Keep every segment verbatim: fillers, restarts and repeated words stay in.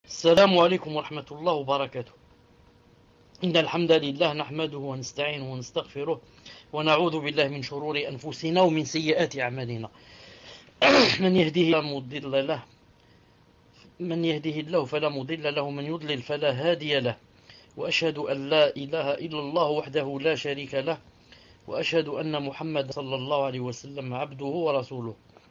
السلام عليكم ورحمة الله وبركاته. إن الحمد لله نحمده ونستعينه ونستغفره ونعوذ بالله من شرور أنفسنا ومن سيئات أعمالنا. من يهده الله مضل له من يهده الله فلا مضل له ومن يضلل فلا هادي له، وأشهد أن لا إله إلا الله وحده لا شريك له، وأشهد أن محمد صلى الله عليه وسلم عبده ورسوله.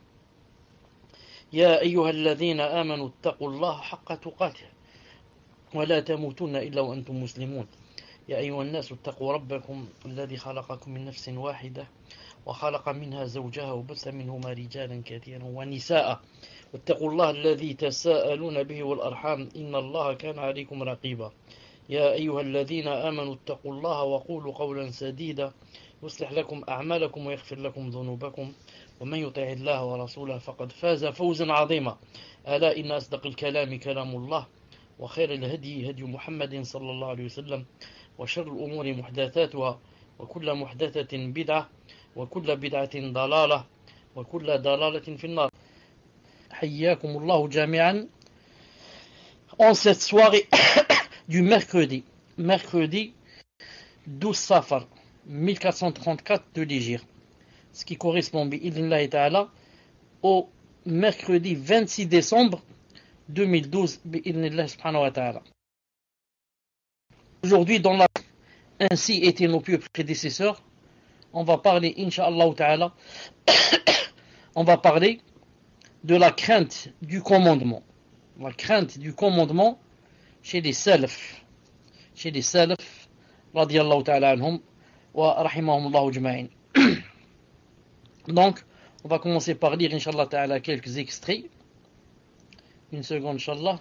يا أيها الذين آمنوا اتقوا الله حق تقاته ولا تموتن إلا وأنتم مسلمون. يا أيها الناس اتقوا ربكم الذي خلقكم من نفس واحدة وخلق منها زوجها وبث منهما رجالا كثيرا ونساء، واتقوا الله الذي تساءلون به والأرحام إن الله كان عليكم رقيبا. يا أيها الذين آمنوا اتقوا الله وقولوا قولا سديدا يصلح لكم أعمالكم ويغفر لكم ذنوبكم، ومن يطع الله ورسوله فقد فاز فوزا عظيما. ألا إن أصدق الكلام كلام الله، وخير الهدي هدي محمد صلى الله عليه وسلم، وشر الأمور محدثاتها، وكل محدثة بدعة، وكل بدعة ضلالة، وكل ضلالة في النار. حياكم الله جميعا en cette soirée du mercredi, mercredi douze Safar mille quatre cent trente-quatre de l'Hégire, ce qui correspond bi'idhnillahi ta'ala au mercredi vingt-six décembre deux mille douze bi'idhnillahi subhanahu wa ta'ala. Aujourd'hui, dans la ainsi étaient nos pieux prédécesseurs, on va parler, incha'Allah ta'ala, on va parler de la crainte du commandement. La crainte du commandement chez les salaf, chez les salaf, radiyallahu ta'ala anhum, wa rahimahumullahu jma'in. Donc, on va commencer par lire, inch'Allah ta'ala, quelques extraits. Une seconde, inch'Allah.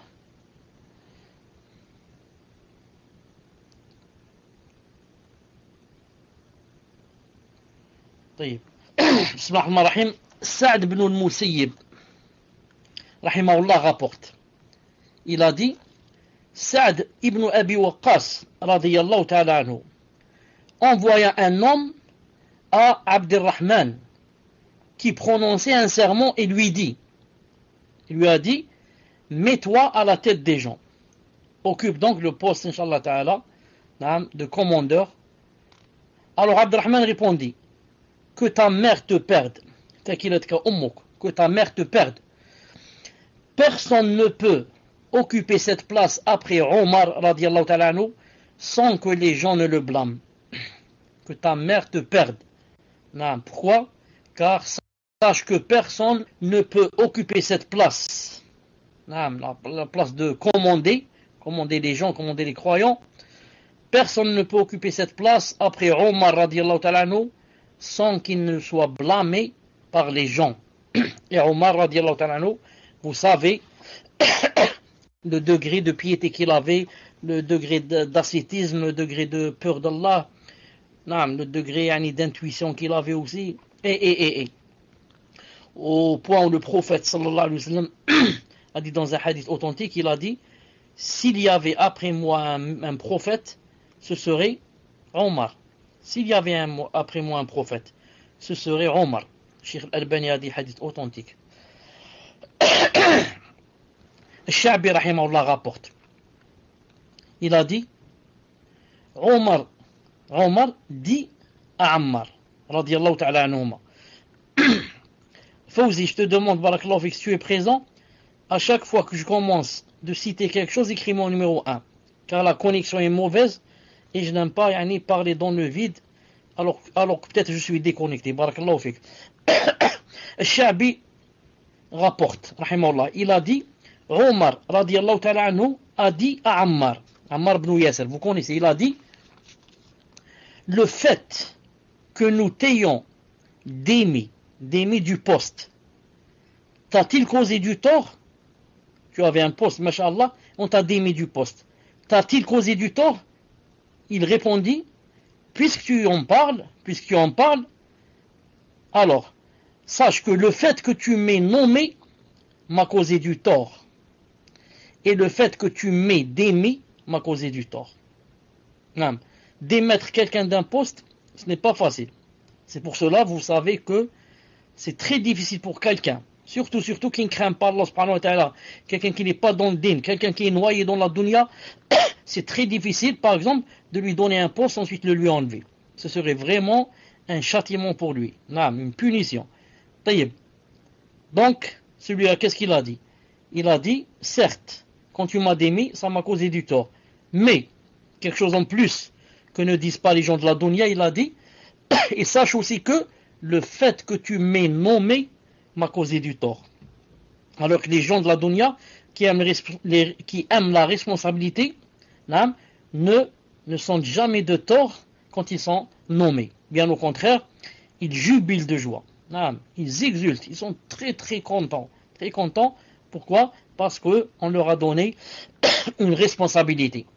طيب. بسم الله الرحمن الرحيم. Sa'd ibn al-Musayyib, rahimahullah, rapporte. Il a dit, Sa'd ibn Abi Waqqas, radiyallahu ta'ala anhu, envoya un homme à Abdurrahman qui prononçait un sermon et lui dit, il lui a dit, mets-toi à la tête des gens. Occupe donc le poste, inshallah ta'ala, de commandeur. Alors Abdurrahman répondit, que ta mère te perde, que ta mère te perde. Personne ne peut occuper cette place après Omar radiallahu ta'ala anhu sans que les gens ne le blâment. Que ta mère te perde. Non, pourquoi? Car sache que personne ne peut occuper cette place. Non, la, la place de commander, commander les gens, commander les croyants. Personne ne peut occuper cette place après Omar radiallahu ta'ala anhu sans qu'il ne soit blâmé par les gens. Et Omar radiallahu ta'ala anhu, vous savez le degré de piété qu'il avait, le degré d'ascétisme, le degré de peur d'Allah, le degré d'intuition qu'il avait aussi, et, et, et, et. Au point où le prophète sallallahu alayhi wa sallam a dit dans un hadith authentique, il a dit, s'il y avait après moi un, un prophète, ce serait Omar. S'il y avait un, après moi un prophète, ce serait Omar. Cheikh Al-Albani a dit hadith authentique. Al-Sha'bi rahimahullah rapporte. Il a dit, Omar, Omar dit à Ammar, radiyallahu ta'ala anhuma, Fawzi, je te demande, barakallahu fik, si tu es présent, à chaque fois que je commence de citer quelque chose, écris-moi au numéro un, car la connexion est mauvaise et je n'aime pas yani, parler dans le vide alors, alors que peut-être je suis déconnecté. Barakallahu fik. Al-Sha'bi rapporte, rahimahullah, il a dit, Omar radiyallahu ta'ala anhu a dit à Ammar, Ammar ibn Yasser, vous connaissez, il a dit, le fait que nous t'ayons démis, démis du poste, t'a-t-il causé du tort? Tu avais un poste, masha'Allah, on t'a démis du poste. T'a-t-il causé du tort? Il répondit, puisque tu en parles, puisque tu en parles, alors, sache que le fait que tu m'aies nommé m'a causé du tort. Et le fait que tu m'aies démis m'a causé du tort. Non. Démettre quelqu'un d'un poste, ce n'est pas facile. C'est pour cela, vous savez que c'est très difficile pour quelqu'un Surtout, surtout qui ne craint pas Allah subhanahu wa ta'ala. Quelqu'un qui n'est pas dans le din, quelqu'un qui est noyé dans la dunya, c'est très difficile, par exemple, de lui donner un poste, ensuite le lui enlever. Ce serait vraiment un châtiment pour lui. Non, une punition. Taïb. Donc, celui-là, qu'est-ce qu'il a dit? Il a dit, certes, quand tu m'as démis, ça m'a causé du tort. Mais, quelque chose en plus que ne disent pas les gens de la dunya, il a dit, et sache aussi que le fait que tu m'aies nommé m'a causé du tort. Alors que les gens de la dunya qui aiment, les, qui aiment la responsabilité ne, ne sentent jamais de tort quand ils sont nommés. Bien au contraire, ils jubilent de joie. Ils exultent, ils sont très très contents. Très contents. Pourquoi? Parce qu'on leur a donné une responsabilité.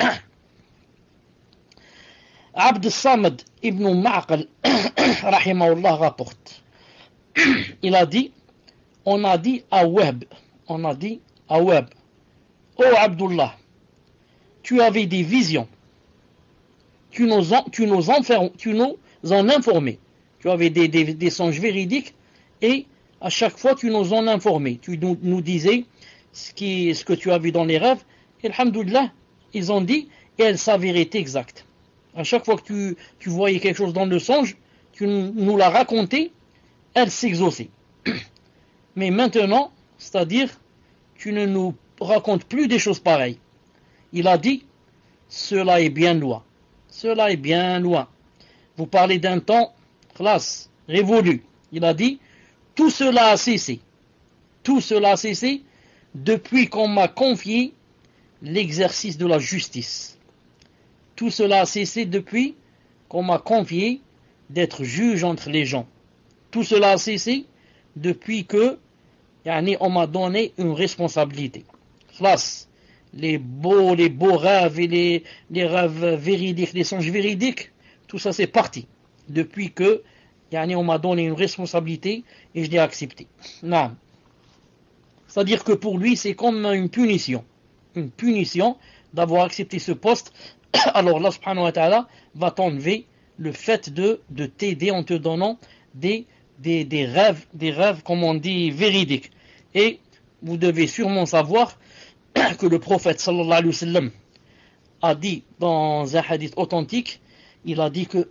Abd Samad ibn Ma'qal rahimahullah rapporte. Il a dit, on a dit à Wahb, on a dit à Wahb, oh Abdullah, tu avais des visions, tu nous en, tu nous enfermes, tu nous en informais, tu avais des, des, des songes véridiques et à chaque fois tu nous en informais, tu nous, nous disais ce, qui, ce que tu as vu dans les rêves, et alhamdoulilah, ils ont dit, et elle s'avérait exacte. À chaque fois que tu, tu voyais quelque chose dans le songe, tu nous l'as raconté, elle s'exauçait. Mais maintenant, c'est-à-dire, tu ne nous racontes plus des choses pareilles. Il a dit, cela est bien loin. Cela est bien loin. Vous parlez d'un temps, classe, révolu. Il a dit, tout cela a cessé. Tout cela a cessé depuis qu'on m'a confié l'exercice de la justice. Tout cela a cessé depuis qu'on m'a confié d'être juge entre les gens. Tout cela a cessé depuis que yani, on m'a donné une responsabilité. Classe, les beaux, les beaux rêves et les, les rêves véridiques, les songes véridiques, tout ça c'est parti. Depuis que yani, on m'a donné une responsabilité et je l'ai accepté. Non. C'est-à-dire que pour lui c'est comme une punition. Une punition d'avoir accepté ce poste. Alors Allah subhanahu wa ta'ala va t'enlever le fait de, de t'aider en te donnant des Des, des rêves, des rêves, comme on dit, véridiques. Et vous devez sûrement savoir que le prophète sallallahu alayhi wa sallam a dit dans un hadith authentique, il a dit que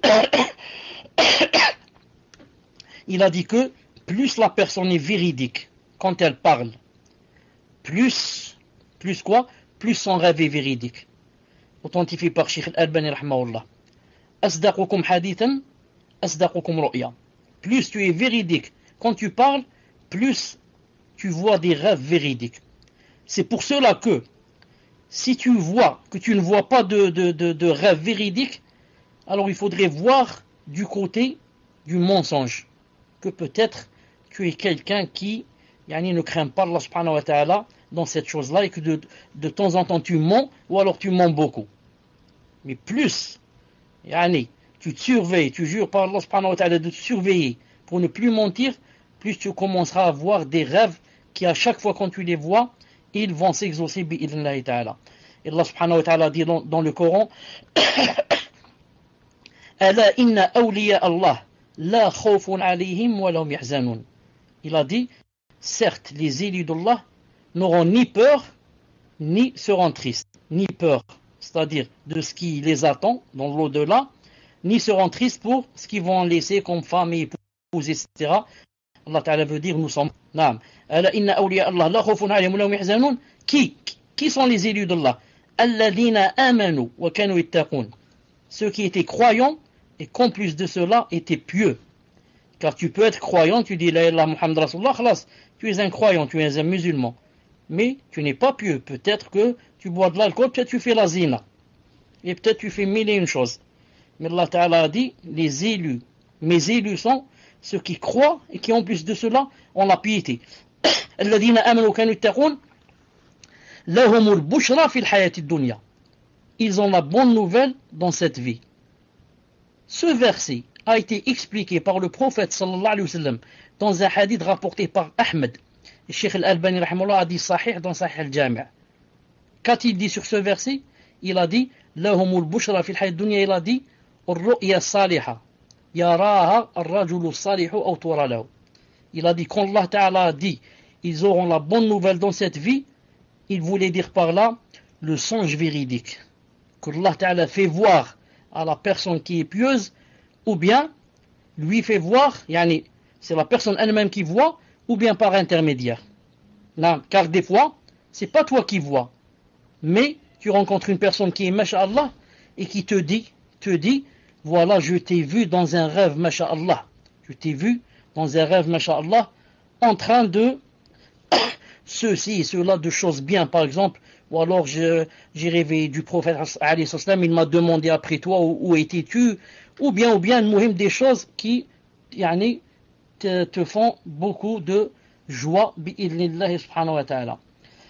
il a dit que plus la personne est véridique quand elle parle, plus, plus quoi? Plus son rêve est véridique. Authentifié par Cheikh Al-Albani rahimahullah. Asdaqukum hadithan, asdaqukum ru'ya. Plus tu es véridique quand tu parles, plus tu vois des rêves véridiques. C'est pour cela que si tu vois que tu ne vois pas de, de, de, de rêves véridiques, alors il faudrait voir du côté du mensonge. Que peut-être tu es quelqu'un qui yani, ne craint pas Allah subhanahu wa ta'ala dans cette chose-là et que de, de temps en temps tu mens ou alors tu mens beaucoup. Mais plus, yani, tu te surveilles, tu jures par Allah subhanahu wa ta'ala de te surveiller pour ne plus mentir, plus tu commenceras à avoir des rêves qui à chaque fois quand tu les vois, ils vont s'exaucer bi'idhnillahi ta'ala. Et Allah subhanahu wa ta'ala dit dans, dans le Coran Ala inna awliya Allah la khawfun alayhim wa lahum yahzanun. Il a dit, certes, les élus d'Allah n'auront ni peur, ni seront tristes. Ni peur, c'est-à-dire de ce qui les attend dans l'au-delà, ni seront tristes pour ce qu'ils vont laisser comme femme et épouse, et cetera. Allah Ta'ala veut dire, nous sommes. Naam. Ala inna awliya Allah la khawfun alayhim wa lahum yahzanun. Qui Qui sont les élus d'Allah? Alladhina amanu wa kanu yattaqun. Ceux qui étaient croyants et qu'en plus de cela étaient pieux. Car tu peux être croyant, tu dis la ilaha Muhammad Rasulullah, khalas, tu es un croyant, tu es un musulman. Mais tu n'es pas pieux. Peut-être que tu bois de l'alcool, peut-être tu fais la zina. Et peut-être tu fais mille et une choses. Mais Allah Ta'ala a dit, les élus, mes élus sont ceux qui croient et qui en plus de cela ont la piété. Alladhina amanu kanu yattaqun lahumul bushra fil hayati dunya. Ils ont la bonne nouvelle dans cette vie. Ce verset a été expliqué par le prophète sallallahu alayhi wa sallam dans un hadith rapporté par Ahmed. Le Cheikh Al-Albani rahimahullah a dit sahih dans Sahih Al-Jami'. Qu'a-t-il dit sur ce verset? Il a dit lahumul bushra fil hayati dunya, il a dit الرؤيا الصالحة يراها الرجل الصالح أو ترى له. Il a dit, quand Allah Ta'ala a dit, ils auront la bonne nouvelle dans cette vie, il voulait dire par là, le songe véridique. Que Allah Ta'ala fait voir à la personne qui est pieuse, ou bien lui fait voir, yani, c'est la personne elle-même qui voit, ou bien par intermédiaire. Là, car des fois, c'est pas toi qui vois, mais tu rencontres une personne qui est masha'Allah et qui te dit, te dit, voilà, je t'ai vu dans un rêve, masha'Allah. Je t'ai vu dans un rêve, masha'Allah, en train de ceci et cela, de choses bien, par exemple, ou alors je, j'ai rêvé du prophète, il m'a demandé après toi où, où étais-tu, ou bien, ou bien, muhim, des choses qui, yani, te, te font beaucoup de joie, bi'idnillahi subhanahu wa ta'ala.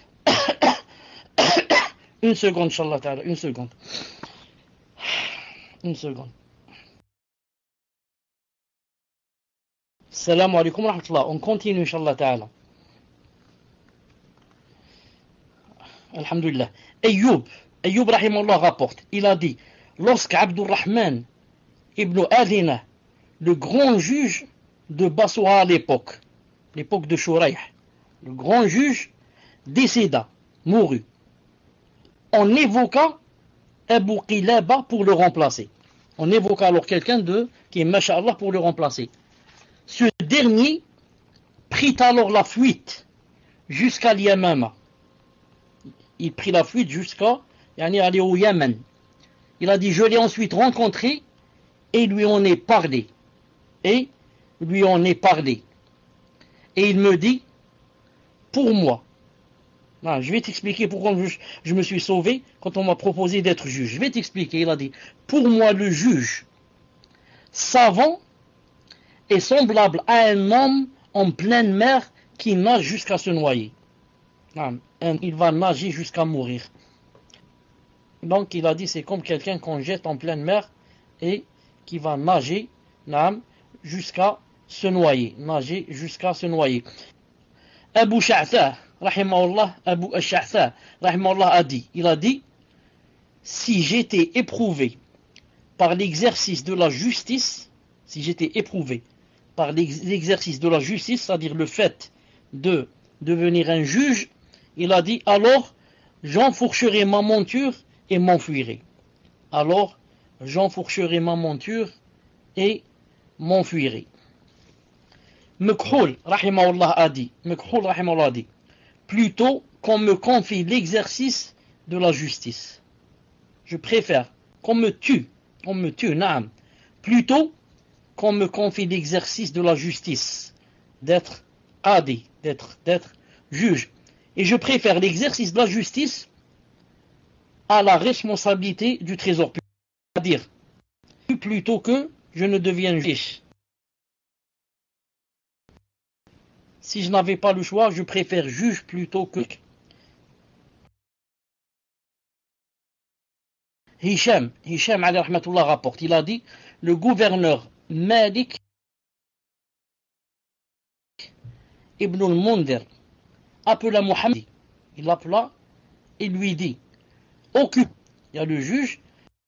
Une seconde, inshallah ta'ala, une seconde. Une seconde. Salam alaikum wa rahmatullah. On continue, inshallah ta'ala. Alhamdulillah. Ayyub, Ayyub rahimahullah rapporte, il a dit, lorsque Abdurrahman ibn Adina, le grand juge de Basra à l'époque, l'époque de Shurayh, le grand juge décéda, mourut, on évoqua Abu Qilaba pour le remplacer. On évoqua alors quelqu'un de qui est masha'Allah pour le remplacer. Ce dernier prit alors la fuite jusqu'à l'Yamama. Il prit la fuite jusqu'à yani, aller au Yémen. Il a dit, je l'ai ensuite rencontré et lui en ai parlé. Et lui en ai parlé. Et il me dit, pour moi, non, je vais t'expliquer pourquoi je, je me suis sauvé quand on m'a proposé d'être juge. Je vais t'expliquer. Il a dit, pour moi le juge savant est semblable à un homme en pleine mer qui nage jusqu'à se noyer. Non, il va nager jusqu'à mourir. Donc il a dit, c'est comme quelqu'un qu'on jette en pleine mer et qui va nager non, jusqu'à se noyer. Nager jusqu'à se noyer. Abu Sha'tha, rahimahullah, Abu Sha'tha, rahimahullah a dit, il a dit, si j'étais éprouvé par l'exercice de la justice, si j'étais éprouvé par l'exercice de la justice, c'est-à-dire le fait de devenir un juge, il a dit, alors j'enfourcherai ma monture et m'enfuirai. Alors j'enfourcherai ma monture et m'enfuirai. Mekhul, rahimahullah, a dit, Mekhul, rahimahullah, a dit, plutôt qu'on me confie l'exercice de la justice. Je préfère qu'on me tue, qu'on me tue, naam, plutôt qu'on me confie l'exercice de la justice, d'être adi, d'être, d'être juge. Et je préfère l'exercice de la justice à la responsabilité du trésor public. C'est-à-dire, plutôt que je ne devienne juge. Si je n'avais pas le choix, je préfère juge plutôt que... Hisham, Hisham alayhi rahmatullah rapporte, il a dit, le gouverneur Malik ibn al-Mundhir appela Muhammad, il l'appela et lui dit, occupe, il y a le juge,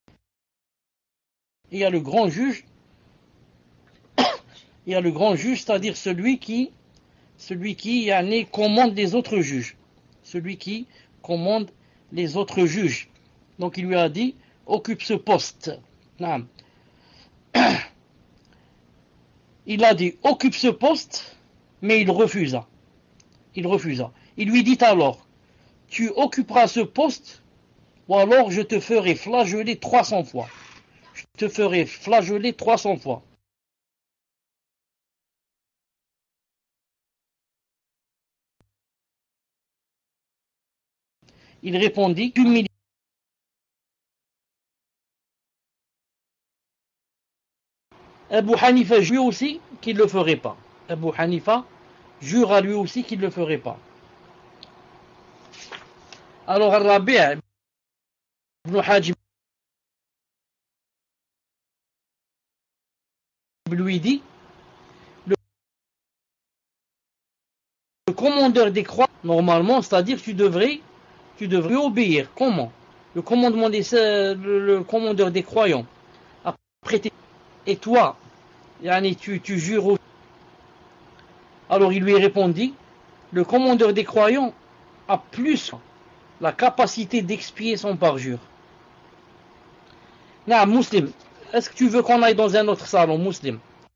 il y a le grand juge, il y a le grand juge, c'est-à-dire celui qui, celui qui yani, commande les autres juges, celui qui commande les autres juges. Donc il lui a dit, occupe ce poste. Non. Il a dit, occupe ce poste, mais il refusa. Il refusa. Il lui dit alors, tu occuperas ce poste, ou alors je te ferai flageller trois cents fois. Je te ferai flageller trois cents fois. Il répondit, humilié. Abu Hanifa jure aussi qu'il ne le ferait pas. Abu Hanifa jure à lui aussi qu'il ne le ferait pas. Alors Al-Rabi' ibn Hajib lui dit, le, le commandeur des croyants, normalement, c'est-à-dire tu devrais, tu devrais obéir. Comment? Le commandement des, le, le commandeur des croyants. Après, et toi, yani, tu, tu jures aussi. Alors il lui répondit, le commandeur des croyants a plus la capacité d'expier son parjure. Non, Muslim, est-ce que tu veux qu'on aille dans un autre salon, Muslim?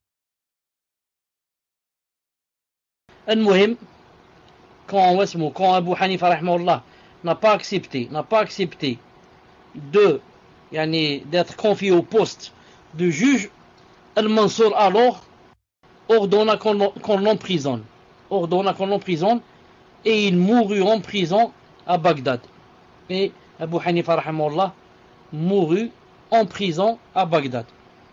Al-Muhim, quand, quand Abu Hanifa rahimahullah n'a pas accepté, n'a pas accepté de, yani, d'être confié au poste de juge, Al-Mansour alors ordonna qu'on, qu'on l'emprisonne, ordonna qu'on l'emprisonne, et il mourut en prison à Bagdad. Et Abu Hanifa rahimahullah mourut en prison à Bagdad.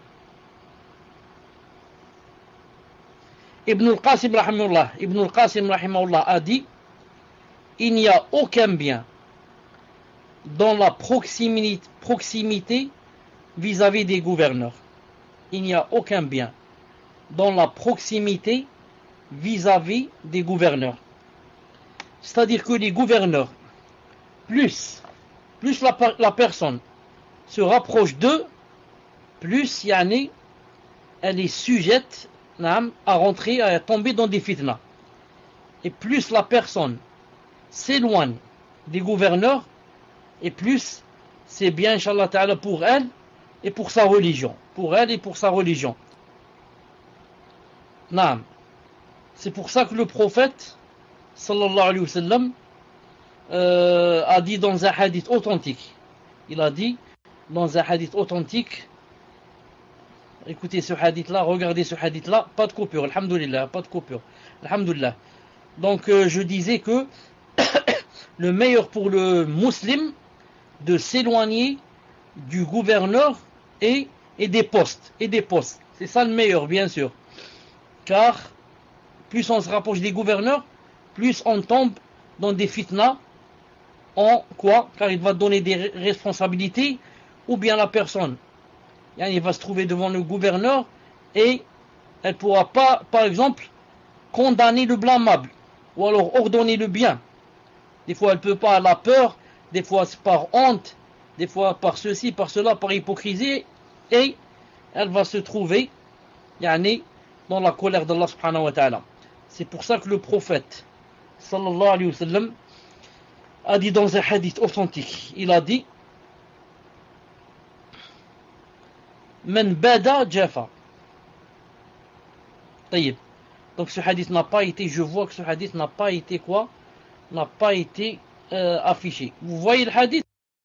Ibn al-Qasim rahimahullah, Ibn al-Qasim rahimahullah a dit, il n'y a aucun bien dans la proximité, proximité vis-à-vis des gouverneurs. Il n'y a aucun bien dans la proximité vis-à-vis des gouverneurs. C'est-à-dire que les gouverneurs, plus, plus la, la personne se rapproche d'eux, plus yani, elle est sujette à rentrer, à tomber dans des fitnas. Et plus la personne s'éloigne des gouverneurs, et plus c'est bien, Inch'Allah Ta'ala, pour elle et pour sa religion. Pour elle et pour sa religion. Naam. C'est pour ça que le prophète, sallallahu alayhi wa sallam, euh, a dit dans un hadith authentique. Il a dit dans un hadith authentique, écoutez ce hadith-là, regardez ce hadith-là, pas de coupure, alhamdoulilah, pas de coupure, alhamdoulilah. Donc euh, je disais que le meilleur pour le musulman de s'éloigner du gouverneur et, et des postes, et des postes. C'est ça le meilleur, bien sûr. Car plus on se rapproche des gouverneurs, plus on tombe dans des fitnas. En quoi? Car il va donner des responsabilités, ou bien la personne, il va se trouver devant le gouverneur et elle ne pourra pas, par exemple, condamner le blâmable, ou alors ordonner le bien. Des fois elle ne peut pas, elle a peur, des fois c'est par honte, des fois par ceci, par cela, par hypocrisie, et elle va se trouver yani, dans la colère d'Allah subhanahu wa ta'ala. C'est pour ça que le prophète sallallahu alayhi wa sallam a dit dans un hadith authentique, il a dit Men bada jafa. Taïb. Donc ce hadith n'a pas été, je vois que ce hadith n'a pas été quoi? N'a pas été euh, affiché. Vous voyez le hadith?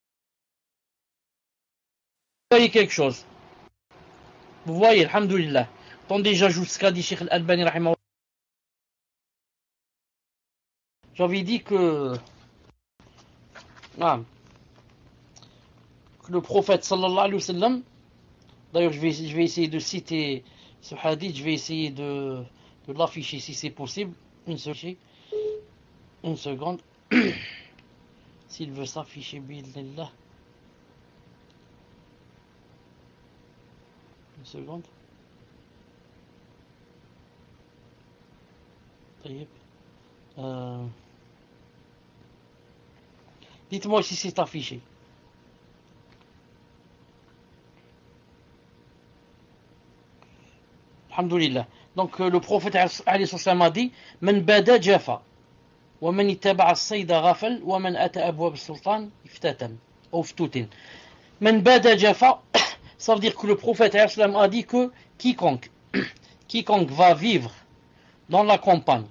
Vous voyez quelque chose? Vous voyez, alhamdoulilah. Attendez, j'ajoute ce qu'a dit Cheikh Al-Albani rahimahullah. J'avais dit que ah, que le prophète sallallahu alayhi wa sallam, d'ailleurs je vais, je vais essayer de citer ce hadith, je vais essayer de, de l'afficher si c'est possible. Une seconde. Une seconde. S'il veut s'afficher, billah. Une seconde. Euh... Dites-moi si c'est affiché. Alhamdulillah. Donc euh, le prophète alayhi salam a dit Man bada jafa wa man ittaba'a as-sayda ghafal wa man ata abwab as-sultan iftatan ou ftoutin. Man bada jafa, ça veut dire que le prophète alayhi salam a dit que quiconque quiconque va vivre dans la campagne,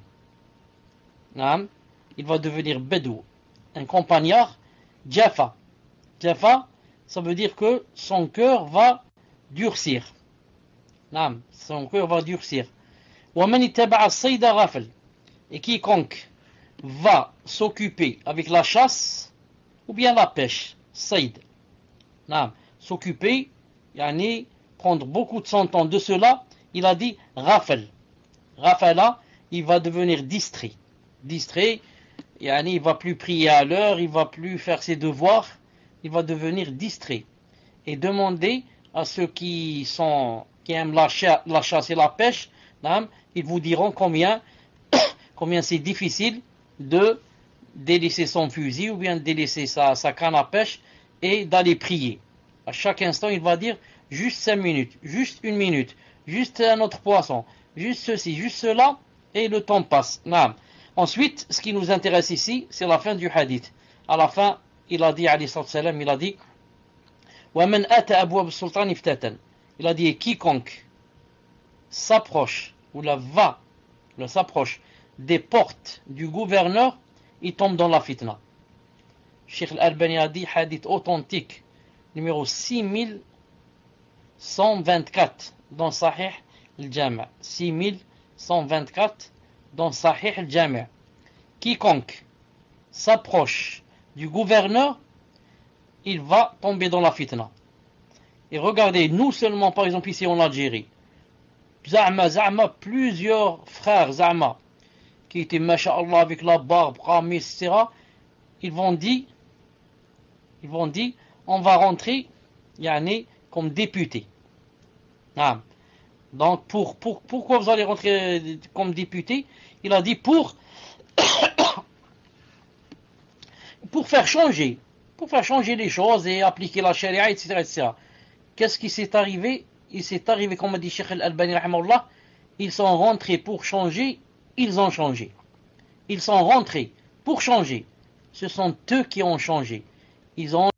il va devenir bédou, un campagnard. Jafa. Jafa, ça veut dire que son cœur va durcir. Son cœur va durcir. Et quiconque va s'occuper avec la chasse ou bien la pêche, saïd. S'occuper, yani prendre beaucoup de son temps de cela, il a dit rafel. Rafala, il va devenir distrait. Distrait, yani il va plus prier à l'heure, il va plus faire ses devoirs, il va devenir distrait. Et demander à ceux qui sont qui aiment la, cha la chasse et la pêche, ils vous diront combien combien c'est difficile de délaisser son fusil ou bien de délaisser sa, sa canne à pêche et d'aller prier. À chaque instant, il va dire juste cinq minutes, juste une minute, juste un autre poisson, juste ceci, juste cela, et le temps passe. Naam. Ensuite, ce qui nous intéresse ici, c'est la fin du hadith. À la fin, il a dit, alayhi salam, il a dit, وَمَنْ أَتَى أَبْوَابِ السُّلْطَانِ فْتَاتًا. Il a dit, quiconque s'approche, ou la va, le s'approche des portes du gouverneur, il tombe dans la fitna. Cheikh Al-Albani a dit, hadith authentique, numéro six mille cent vingt-quatre dans Sahih al-Jami'. six mille cent vingt-quatre dans Sahih al-Jami'. Quiconque s'approche du gouverneur, il va tomber dans la fitna. Et regardez, nous seulement, par exemple ici en Algérie, Za'ma, Za'ma, plusieurs frères Za'ma, qui étaient, masha'Allah, avec la barbe, qamis, et cetera, ils vont dire, ils vont dire, on va rentrer, yani, comme député. Ah. Donc, pour, pour, pourquoi vous allez rentrer comme député? Il a dit pour, pour faire changer, pour faire changer les choses et appliquer la charia, et cetera, et cetera. Qu'est-ce qui s'est arrivé? Il s'est arrivé, comme a dit Cheikh Al-Albani, rahimahullah, ils sont rentrés pour changer, ils ont changé. Ils sont rentrés pour changer. Ce sont eux qui ont changé. Ils ont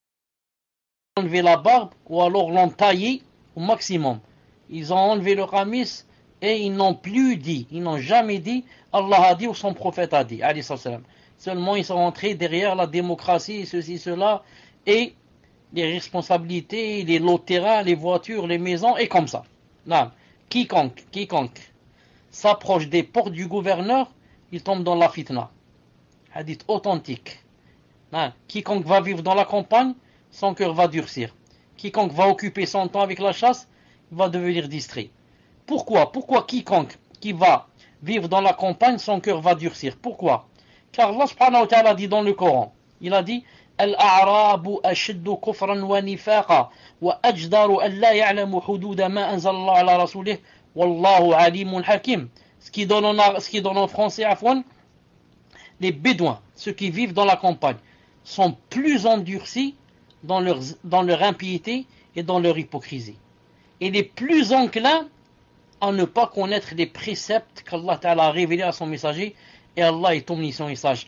enlevé la barbe ou alors l'ont taillé au maximum. Ils ont enlevé le qamis et ils n'ont plus dit, ils n'ont jamais dit Allah a dit ou son prophète a dit, alayhi salam. Seulement ils sont rentrés derrière la démocratie, ceci, cela, et les responsabilités, les lots de terrain, les voitures, les maisons, et comme ça. Non. Quiconque, quiconque s'approche des portes du gouverneur, il tombe dans la fitna. Hadith authentique. Non. Quiconque va vivre dans la campagne, son cœur va durcir. Quiconque va occuper son temps avec la chasse, il va devenir distrait. Pourquoi? Pourquoi quiconque qui va vivre dans la campagne, son cœur va durcir? Pourquoi? Car Allah subhanahu wa ta'ala dit dans le Coran, il a dit الأعراب أشد كفرا ونفاقا وأجدر أن لا يعلم حدود ما أنزل الله على رسوله والله عليم حكيم. Ce qui donne en, ce qui donne en français, afwan, les bédouins, ceux qui vivent dans la campagne, sont plus endurcis dans leur, dans leur impiété et dans leur hypocrisie. Et les plus enclins à ne pas connaître les préceptes qu'Allah a révélés à son messager, et Allah est omniscient et sage.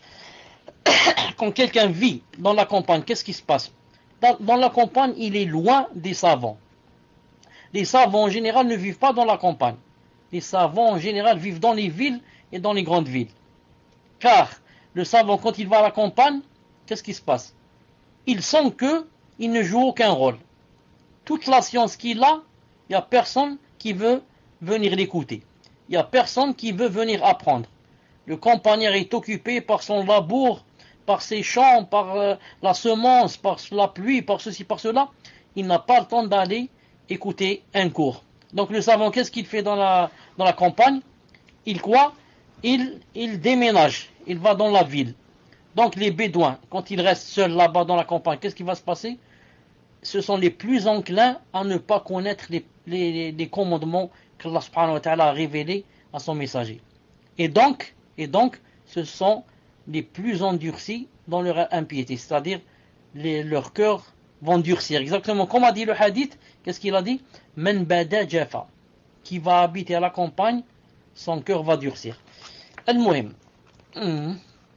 Quand quelqu'un vit dans la campagne, qu'est-ce qui se passe? dans, dans la campagne, il est loin des savants. Les savants en général ne vivent pas dans la campagne. Les savants en général vivent dans les villes et dans les grandes villes. Car le savant, quand il va à la campagne, qu'est-ce qui se passe? Il sent qu'il ne joue aucun rôle. Toute la science qu'il a, il n'y a personne qui veut venir l'écouter. Il n'y a personne qui veut venir apprendre. Le campagnard est occupé par son labour, par ses champs, par euh, la semence, par la pluie, par ceci, par cela. Il n'a pas le temps d'aller écouter un cours. Donc le savant, qu'est-ce qu'il fait dans la, dans la campagne? Il quoi? il, il déménage, il va dans la ville. Donc les bédouins, quand ils restent seuls là-bas dans la campagne, qu'est-ce qui va se passer? Ce sont les plus enclins à ne pas connaître les, les, les commandements qu'Allah subhanahu wa ta'ala a révélés à son messager. Et donc, et donc, ce sont les plus endurcis dans leur impiété, c'est-à-dire les, leurs cœurs vont durcir. Exactement comme a dit le hadith, qu'est-ce qu'il a dit? Man bada jafa, qui va habiter à la campagne, son cœur va durcir. Al-Muhim. Hmm.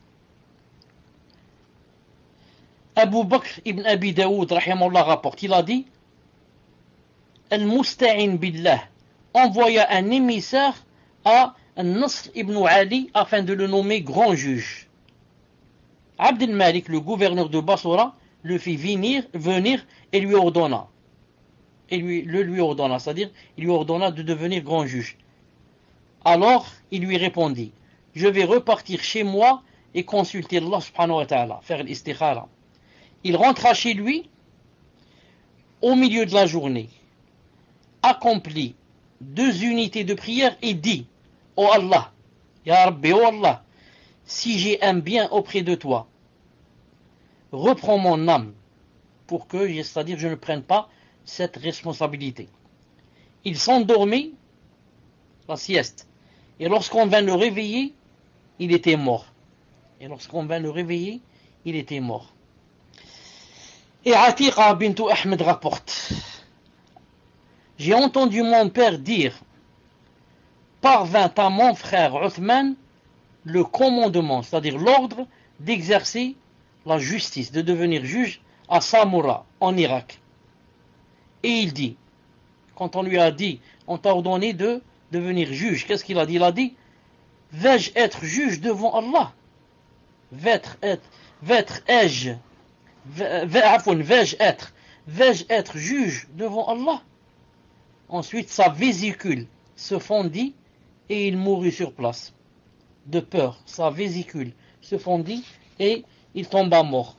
Abu Bakr ibn Abi Daoud, rahimahullah, rapporte, il a dit Al-Musta'in billah envoya un émissaire à Nasr ibn Ali afin de le nommer grand juge. Abd al-Malik, le gouverneur de Basra, le fit venir, venir et lui ordonna. Et lui, le lui ordonna, c'est-à-dire, il lui ordonna de devenir grand juge. Alors, il lui répondit, je vais repartir chez moi et consulter Allah subhanahu wa ta'ala, faire l'istikhara. Il rentra chez lui au milieu de la journée, accomplit deux unités de prière et dit, ô oh Allah, Ya Rabbi, ô oh Allah, si j'ai un bien auprès de toi, reprends mon âme pour que, c'est-à-dire, je ne prenne pas cette responsabilité. Il s'endormit, la sieste, et lorsqu'on vint le réveiller, il était mort. Et lorsqu'on vint le réveiller, il était mort. Et Atiqa bint Ahmed rapporte, j'ai entendu mon père dire, parvint à mon frère Uthman le commandement, c'est-à-dire l'ordre d'exercer la justice, de devenir juge à Samoura, en Irak. Et il dit, quand on lui a dit, on t'a ordonné de devenir juge, qu'est-ce qu'il a dit? Il a dit, vais-je être juge devant Allah? Vais-je être, vais-je être, vais-je être, vais-je être juge devant Allah? Ensuite, sa vésicule se fondit et il mourut sur place. De peur, sa vésicule se fondit et il tomba mort.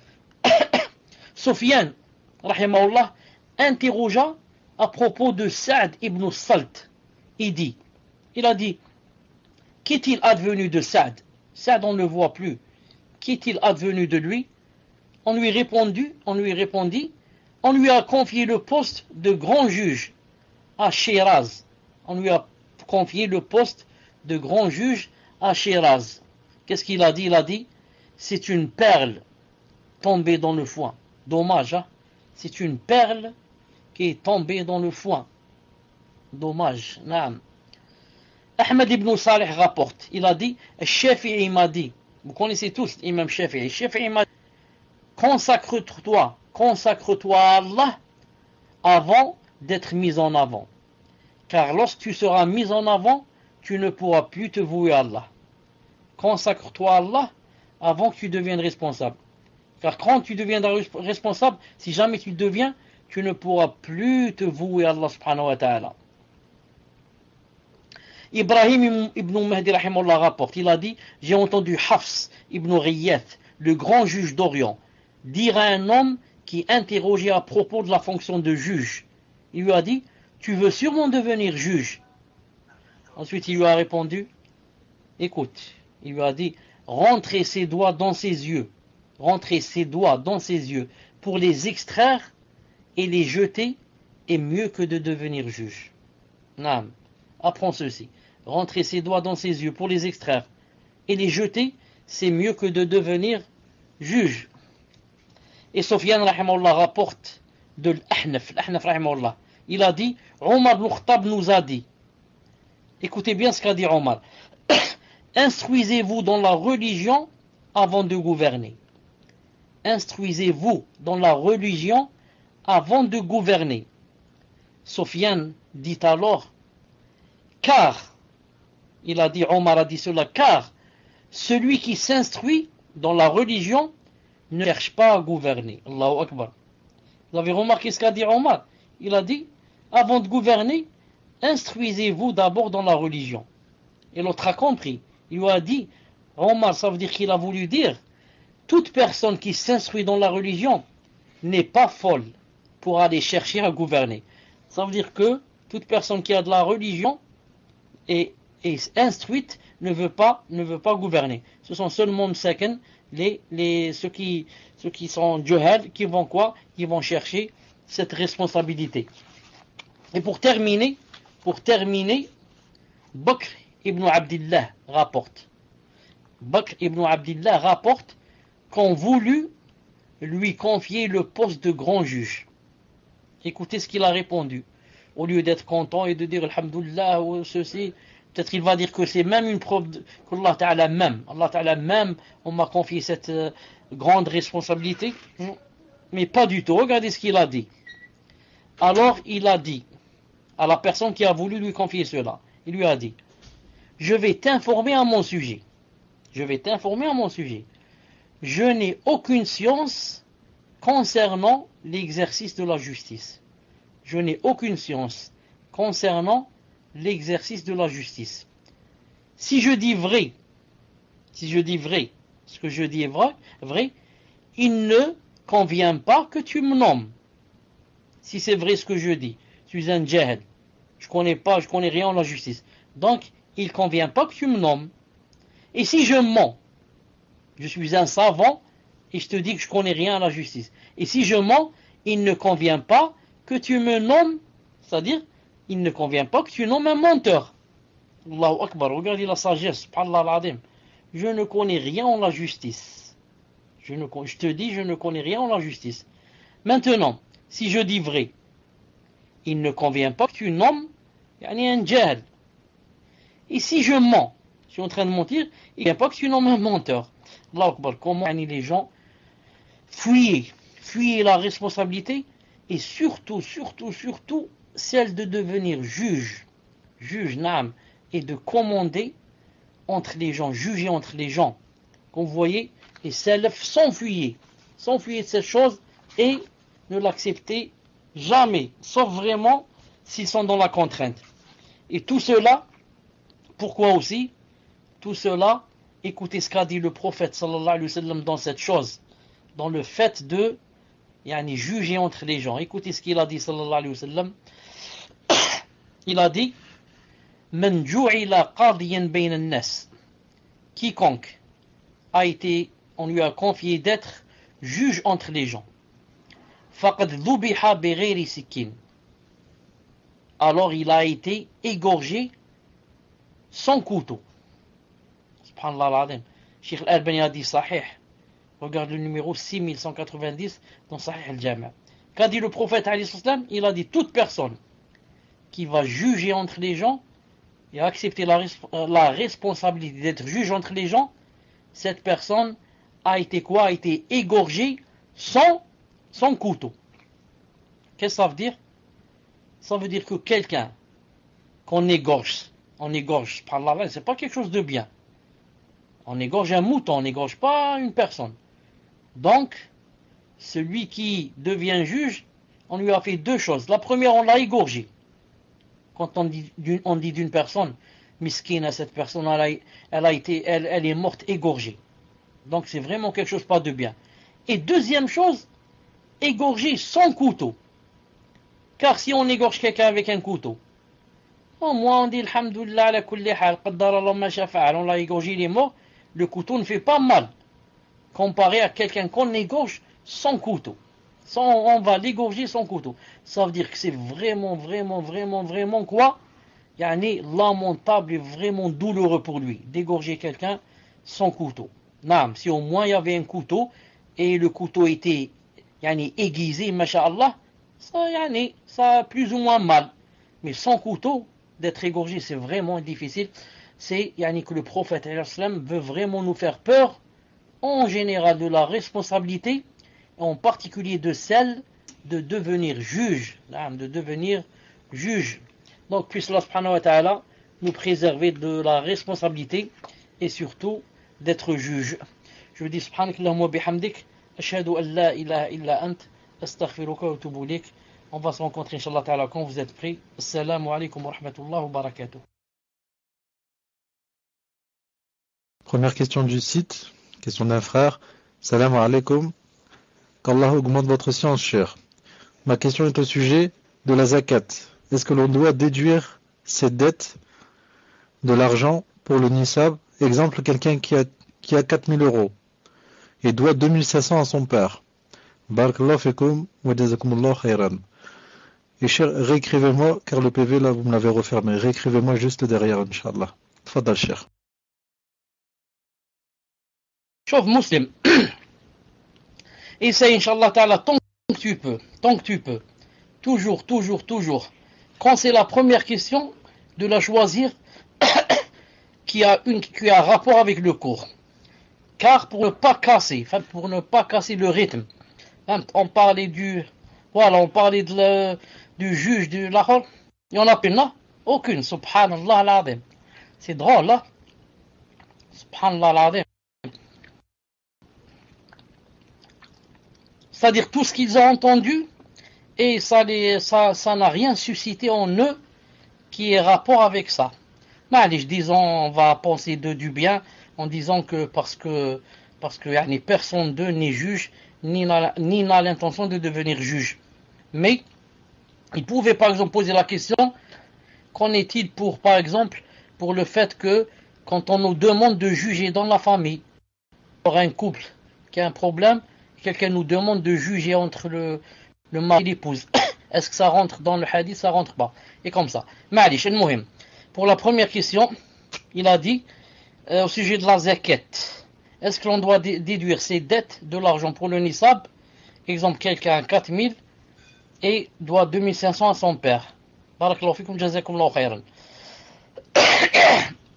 Sufyan, rahimahullah, interrogea à propos de Saad ibn Salt. Il dit, il a dit, qu'est-il advenu de Saad? Saad, on ne le voit plus. Qu'est-il advenu de lui? On lui répondit, on lui répondit, on lui a confié le poste de grand juge à Shiraz. On lui a confié le poste de grand juge à Shiraz. Qu'est-ce qu'il a dit? Il a dit, c'est une perle tombée dans le foin. Dommage, hein? C'est une perle qui est tombée dans le foin. Dommage. Naam. Ahmed ibn Salih rapporte, il a dit, Shafi'i m'a dit, vous connaissez tous l'imam Shafi'i, Shafi'i m'a dit, consacre-toi, consacre-toi à Allah avant d'être mis en avant. Car lorsque tu seras mis en avant, tu ne pourras plus te vouer à Allah. Consacre-toi à Allah avant que tu deviennes responsable. Car quand tu deviendras responsable, si jamais tu le deviens, tu ne pourras plus te vouer à Allah subhanahu wa ta'ala. Ibrahim ibn Mahdi rahimahullah rapporte, il a dit, j'ai entendu Hafs ibn Ghiyath, le grand juge d'Orient, dire à un homme qui interrogeait à propos de la fonction de juge. Il lui a dit, tu veux sûrement devenir juge? Ensuite il lui a répondu, écoute, il lui a dit, rentrer ses doigts dans ses yeux, rentrer ses doigts dans ses yeux pour les extraire et les jeter est mieux que de devenir juge. Naam, apprends ceci. Rentrer ses doigts dans ses yeux pour les extraire et les jeter, c'est mieux que de devenir juge. Et Sufyan rahimahullah rapporte de l'Ahnaf, l'Ahnaf rahimahullah, il a dit, Omar ibn Khattab nous a dit, écoutez bien ce qu'a dit Omar, instruisez-vous dans la religion avant de gouverner. Instruisez-vous dans la religion avant de gouverner. Sufyan dit alors, car, il a dit, Omar a dit cela, car celui qui s'instruit dans la religion ne cherche pas à gouverner. Allahu Akbar. Vous avez remarqué ce qu'a dit Omar? Il a dit, avant de gouverner, instruisez-vous d'abord dans la religion. Et l'autre a compris. Il lui a dit, Omar, ça veut dire qu'il a voulu dire, toute personne qui s'instruit dans la religion n'est pas folle pour aller chercher à gouverner. Ça veut dire que toute personne qui a de la religion et est instruite ne veut pas, ne veut pas gouverner. Ce sont seulement second, les, les, ceux, qui, ceux qui sont juhal, qui vont quoi? Qui vont chercher cette responsabilité. Et pour terminer, pour terminer, Bakr ibn Abdillah rapporte. Bakr ibn Abdillah rapporte qu'on voulut lui confier le poste de grand juge. Écoutez ce qu'il a répondu. Au lieu d'être content et de dire Alhamdulillah ou ceci, peut-être il va dire que c'est même une preuve qu'Allah Ta'ala même, Allah Ta'ala même, on m'a confié cette euh, grande responsabilité. Mais pas du tout. Regardez ce qu'il a dit. Alors il a dit à la personne qui a voulu lui confier cela, il lui a dit, je vais t'informer à mon sujet. Je vais t'informer à mon sujet. Je n'ai aucune science concernant l'exercice de la justice. Je n'ai aucune science concernant l'exercice de la justice. Si je dis vrai, si je dis vrai, ce que je dis est vrai, vrai, il ne convient pas que tu me nommes. Si c'est vrai ce que je dis, je suis un jahil, je connais pas, je connais rien en la justice. Donc, il ne convient pas que tu me nommes. Et si je mens, je suis un savant et je te dis que je connais rien à la justice. Et si je mens, il ne convient pas que tu me nommes, c'est-à-dire, il ne convient pas que tu nommes un menteur. Allahu Akbar, regardez la sagesse, subhanallah al-azim. Je ne connais rien en la justice. Je, ne, je te dis, je ne connais rien en la justice. Maintenant, si je dis vrai, il ne convient pas que tu nommes yani un jahil. Et si je mens, je suis en train de mentir, il n'y a pas que je suis un menteur. Allahu Akbar, comment les gens fuyez, fuyez la responsabilité et surtout, surtout, surtout celle de devenir juge, juge, naam, et de commander entre les gens, juger entre les gens. Comme vous voyez, les salafs s'enfuyaient, s'enfuyaient de cette chose et ne l'acceptaient jamais, sauf vraiment s'ils sont dans la contrainte. Et tout cela, pourquoi aussi? Tout cela, écoutez ce qu'a dit le prophète sallallahu alayhi wa sallam dans cette chose, dans le fait de yani, juger entre les gens. Écoutez ce qu'il a dit sallallahu alayhi wa sallam. Il a dit Man ju'ila qadiyan bayna an-nas, quiconque a été, on lui a confié d'être juge entre les gens. Faqad dhubiha bighayri sikkin, alors il a été égorgé sans couteau. Subhanallah al-Azim. Cheikh Al-Albani a dit Sahih. Regarde le numéro six mille cent quatre-vingt-dix dans Sahih al-Jami'. Qu'a dit le prophète alayhi salam? Il a dit toute personne qui va juger entre les gens et accepter la, la responsabilité d'être juge entre les gens, cette personne a été quoi? A été égorgée sans, sans couteau. Qu'est-ce que ça veut dire? Ça veut dire que quelqu'un qu'on égorge, on égorge, par là, c'est pas quelque chose de bien. On égorge un mouton, on n'égorge pas une personne. Donc, celui qui devient juge, on lui a fait deux choses. La première, on l'a égorgé. Quand on dit d'une, on dit d'une personne, miskine, cette personne, elle a, elle a été, elle, elle est morte égorgée. Donc, c'est vraiment quelque chose pas de bien. Et deuxième chose, égorgé sans couteau. Car si on égorge quelqu'un avec un couteau, au moins on dit alhamdoulilah ala kulli hal, qaddar Allah ma shafa'al, on l'a égorgé, il est mort, le couteau ne fait pas mal, comparé à quelqu'un qu'on égorge sans couteau. Sans, on va l'égorger sans couteau. Ça veut dire que c'est vraiment, vraiment, vraiment, vraiment quoi? Yani, lamentable et vraiment douloureux pour lui, d'égorger quelqu'un sans couteau. Naam, si au moins il y avait un couteau, et le couteau était yani, aiguisé, masha'Allah, ça, yani, ça a plus ou moins mal. Mais sans couteau, d'être égorgé, c'est vraiment difficile. C'est yani, que le prophète veut vraiment nous faire peur, en général de la responsabilité, en particulier de celle de devenir juge, de devenir juge. Donc puisse Allah subhanahu wa ta'ala nous préserver de la responsabilité et surtout d'être juge. Je vous dis subhanakallahumma wa bihamdik, ashhadu an la ilaha illa ant, astaghfiruka wa atubu ilayk. On va se rencontrer inshallah ta'ala quand vous êtes prêts. Assalamu alaikum wa rahmatullahi wa barakatuh. Première question du site, question d'un frère. Salam alaikum. Qu'Allah augmente votre science, cher. Ma question est au sujet de la zakat. Est-ce que l'on doit déduire ses dettes de l'argent pour le nisab? Exemple, quelqu'un qui a, qui a quatre mille euros et doit deux mille cinq cents à son père. Barakallahu fikum wa jazakumullahu khairan. Et cher, réécrivez-moi, car le P V là vous me l'avez refermé. Réécrivez-moi juste derrière, Inch'Allah. Tfadal, cher. Chauve muslim. Essaye, Inch'Allah ta'ala, tant que tu peux, tant que tu peux. Toujours, toujours, toujours. Quand c'est la première question, de la choisir qui a une, qui a rapport avec le cours. Car pour ne pas casser, enfin, pour ne pas casser le rythme, hein, on parlait du, voilà, on parlait de le, du juge de Lahore. Il y en a plus, non? Aucune. Subhanallah al-Azim. C'est drôle, là. Subhanallah al-Azim. C'est-à-dire tout ce qu'ils ont entendu, et ça les, ça, ça n'a rien suscité en eux qui ait rapport avec ça. Mais allez, disons, on va penser de du bien en disant que parce que parce que yani, personne d'eux n'est juge, ni n'a, ni n'a l'intention de devenir juge. Mais ils pouvaient par exemple poser la question, qu'en est-il pour, par exemple, pour le fait que quand on nous demande de juger dans la famille, pour un couple qui a un problème, quelqu'un nous demande de juger entre le, le mari et l'épouse. Est-ce que ça rentre dans le hadith? Ça rentre pas. Et comme ça. Ma'alish, al-muhim. Pour la première question, il a dit, euh, au sujet de la zakat, est-ce que l'on doit dé- déduire ses dettes de l'argent pour le nisab? Exemple, quelqu'un a quatre mille et doit deux mille cinq cents à son père. Barakallahu fikum, jazakumullahu khairan.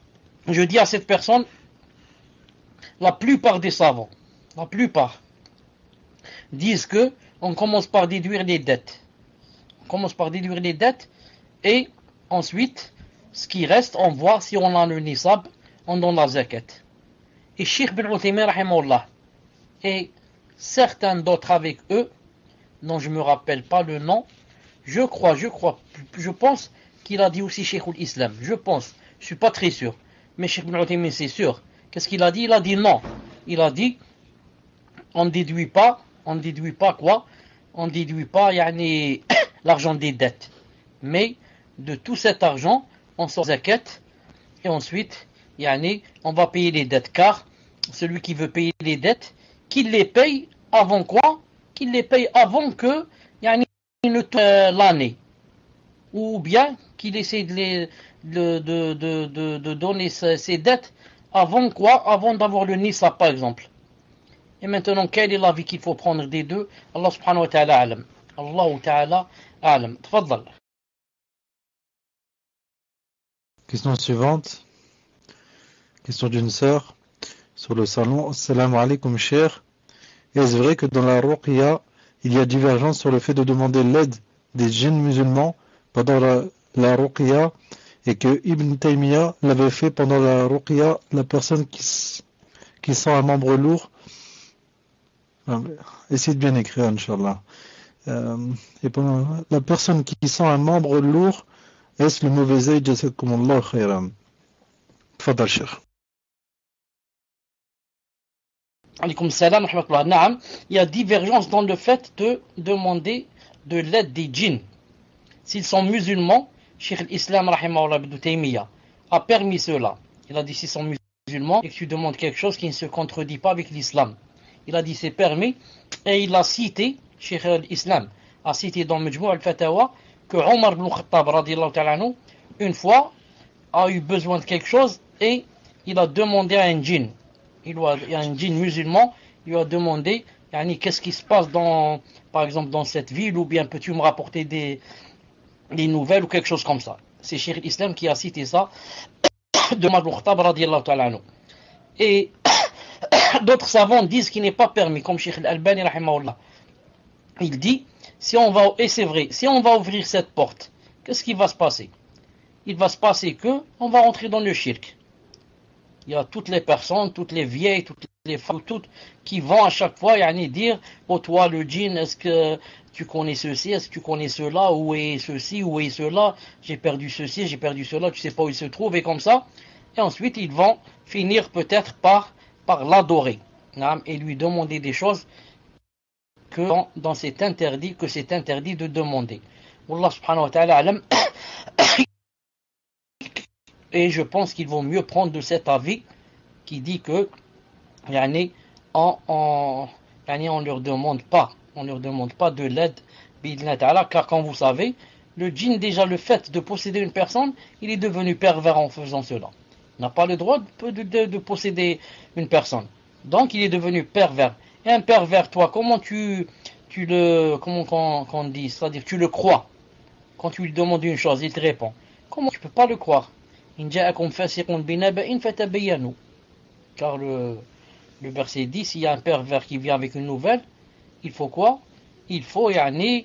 je dis à cette personne, la plupart des savants, la plupart, disent que on commence par déduire les dettes. On commence par déduire les dettes et ensuite, ce qui reste, on voit si on a le nisab, on donne la zakat. Et Cheikh bin Uthaymin, rahimahullah, et certains d'autres avec eux, dont je ne me rappelle pas le nom, je crois, je crois, je pense qu'il a dit aussi Cheikh l'Islam, je pense, je ne suis pas très sûr, mais Cheikh bin Uthaymin c'est sûr. Qu'est-ce qu'il a dit? Il a dit non, il a dit, on ne déduit pas, on ne déduit pas quoi? On ne déduit pas yani, l'argent des dettes, mais de tout cet argent, on sort zakat, et ensuite, yani, on va payer les dettes, car celui qui veut payer les dettes, qu'il les paye avant quoi? Qu'il les paye avant que yani, ne euh, l'année, ou bien qu'il essaie de, les, de, de, de, de, de donner ses, ses dettes avant quoi? Avant d'avoir le nisab par exemple. Et maintenant, quel est l'avis qu'il faut prendre des deux? Allah subhanahu wa ta'ala alam. Allah ta'ala alam. Tfaddal. Question suivante. Question d'une sœur sur le salon. Assalamu alaikum cher. Est-ce vrai que dans la ruqya, il y a divergence sur le fait de demander l'aide des djinns musulmans pendant la, la ruqya et que Ibn Taymiyyah l'avait fait pendant la ruqya, la personne qui, qui sent un membre lourd. Essayez de bien écrire, Inch'Allah. Euh, et pendant la personne qui sent un membre lourd, est-ce le mauvais œil? Jazakumullah khairan. Tfadal, Cheikh. Alaykoum salam, rahmatullah. Naam, il y a divergence dans le fait de demander de l'aide des djinns. S'ils sont musulmans, Cheikh l'Islam, rahimahullah, Ibn Taymiyyah, a permis cela. Il a dit s'ils sont musulmans et que tu demandes quelque chose qui ne se contredit pas avec l'islam. Il a dit c'est permis et il a cité, Cheikh l'Islam, a cité dans Majmou' al-Fatawa que Omar ibn Khattab, radiyallahu ta'ala anhu, une fois, a eu besoin de quelque chose et il a demandé à un djinn. Il y a un djinn musulman, il lui a demandé yani, qu'est-ce qui se passe dans, par exemple dans cette ville, ou bien peux-tu me rapporter des, des nouvelles ou quelque chose comme ça. C'est Cheikh l'Islam qui a cité ça de Omar ibn Khattab, radiyallahu ta'ala anhu. Et d'autres savants disent qu'il n'est pas permis, comme Cheikh al-Albani, rahimahullah. Il dit, si on va, et c'est vrai, si on va ouvrir cette porte, qu'est-ce qui va se passer? Il va se passer que on va rentrer dans le shirk. Il y a toutes les personnes, toutes les vieilles, toutes les femmes, toutes qui vont à chaque fois yani, dire, oh toi le djinn, est-ce que tu connais ceci, est-ce que tu connais cela, où est ceci, où est cela, j'ai perdu ceci, j'ai perdu cela, tu sais pas où il se trouve, et comme ça. Et ensuite ils vont finir peut-être par, par l'adorer, et lui demander des choses que dans, dans cet interdit, que c'est interdit de demander. Wallah subhanahu wa ta'ala alam. Et je pense qu'il vaut mieux prendre de cet avis qui dit que yani, on, on, yani, on leur demande pas, on leur demande pas de l'aide, car comme vous savez, le djinn déjà le fait de posséder une personne, il est devenu pervers en faisant cela. Il n'a pas le droit de, de, de, de posséder une personne. Donc il est devenu pervers. Et un pervers, toi, comment tu, tu le, comment qu'on, qu'on dit, c'est-à-dire tu le crois. Quand tu lui demandes une chose, il te répond. Comment tu peux pas le croire? Car le, le verset dit, s'il y a un pervers qui vient avec une nouvelle, il faut quoi? Il faut, yani,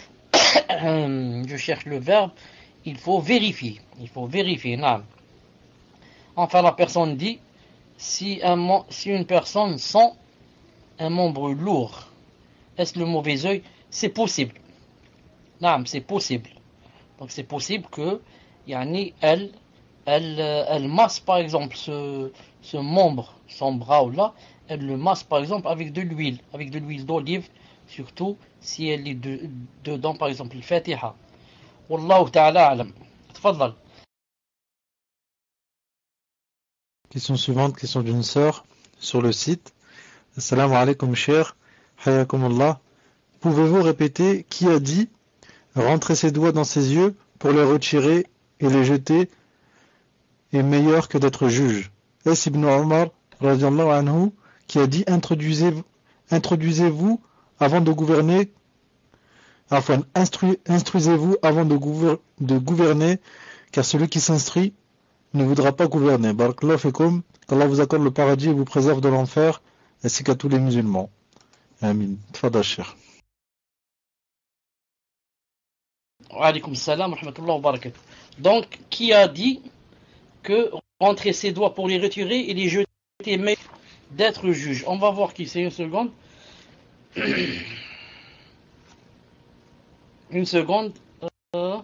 je cherche le verbe, il faut vérifier. Il faut vérifier. Non. Enfin, la personne dit, si, un, si une personne sent un membre lourd, est-ce le mauvais œil? C'est possible. Non, c'est possible. Donc c'est possible que, yani, elle, elle, elle masse par exemple ce, ce membre, son bras ou là, elle le masse par exemple avec de l'huile, avec de l'huile d'olive, surtout si elle est de, dedans par exemple le Fatiha. Wallahu ta'ala alam. Tfaddal. Question suivante, question d'une sœur sur le site. Assalamu alaikum cher, hayakumullah. Pouvez-vous répéter qui a dit rentrer ses doigts dans ses yeux pour les retirer et les jeter est meilleur que d'être juge? Est-ce Ibn Omar radiallahu anhu qui a dit introduisez, introduisez-vous avant de gouverner, enfin instru, instruisez-vous avant de, gouver, de gouverner, car celui qui s'instruit ne voudra pas gouverner. Barakallahu fikum, qu'Allah vous accorde le paradis et vous préserve de l'enfer, ainsi qu'à tous les musulmans. Amin. Tfadal Cheikh. Wa alaykoum salam wa rahmatullahi wa barakatuh. Donc, qui a dit que rentrer ses doigts pour les retirer et les jeter, mais d'être juge? On va voir qui c'est, une seconde. Une seconde. Euh...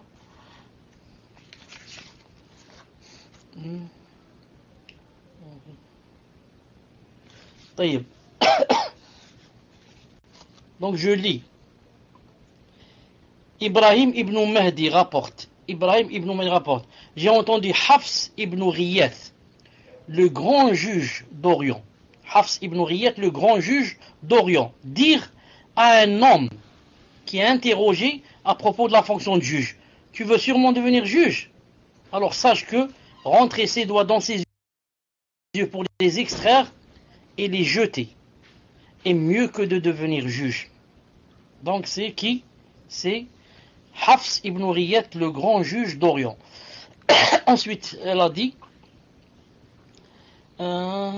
Donc je lis. Ibrahim ibn Mahdi rapporte. Ibrahim ibn Mahdi rapporte. J'ai entendu Hafs ibn Riyath, le grand juge d'Orient. Hafs ibn Riyath, le grand juge d'Orient, dire à un homme qui est interrogé à propos de la fonction de juge: tu veux sûrement devenir juge? Alors sache que rentrer ses doigts dans ses yeux pour les extraire et les jeter est mieux que de devenir juge. Donc c'est qui? C'est Hafs ibn Riyath, le grand juge d'Orient. Ensuite, elle a dit euh,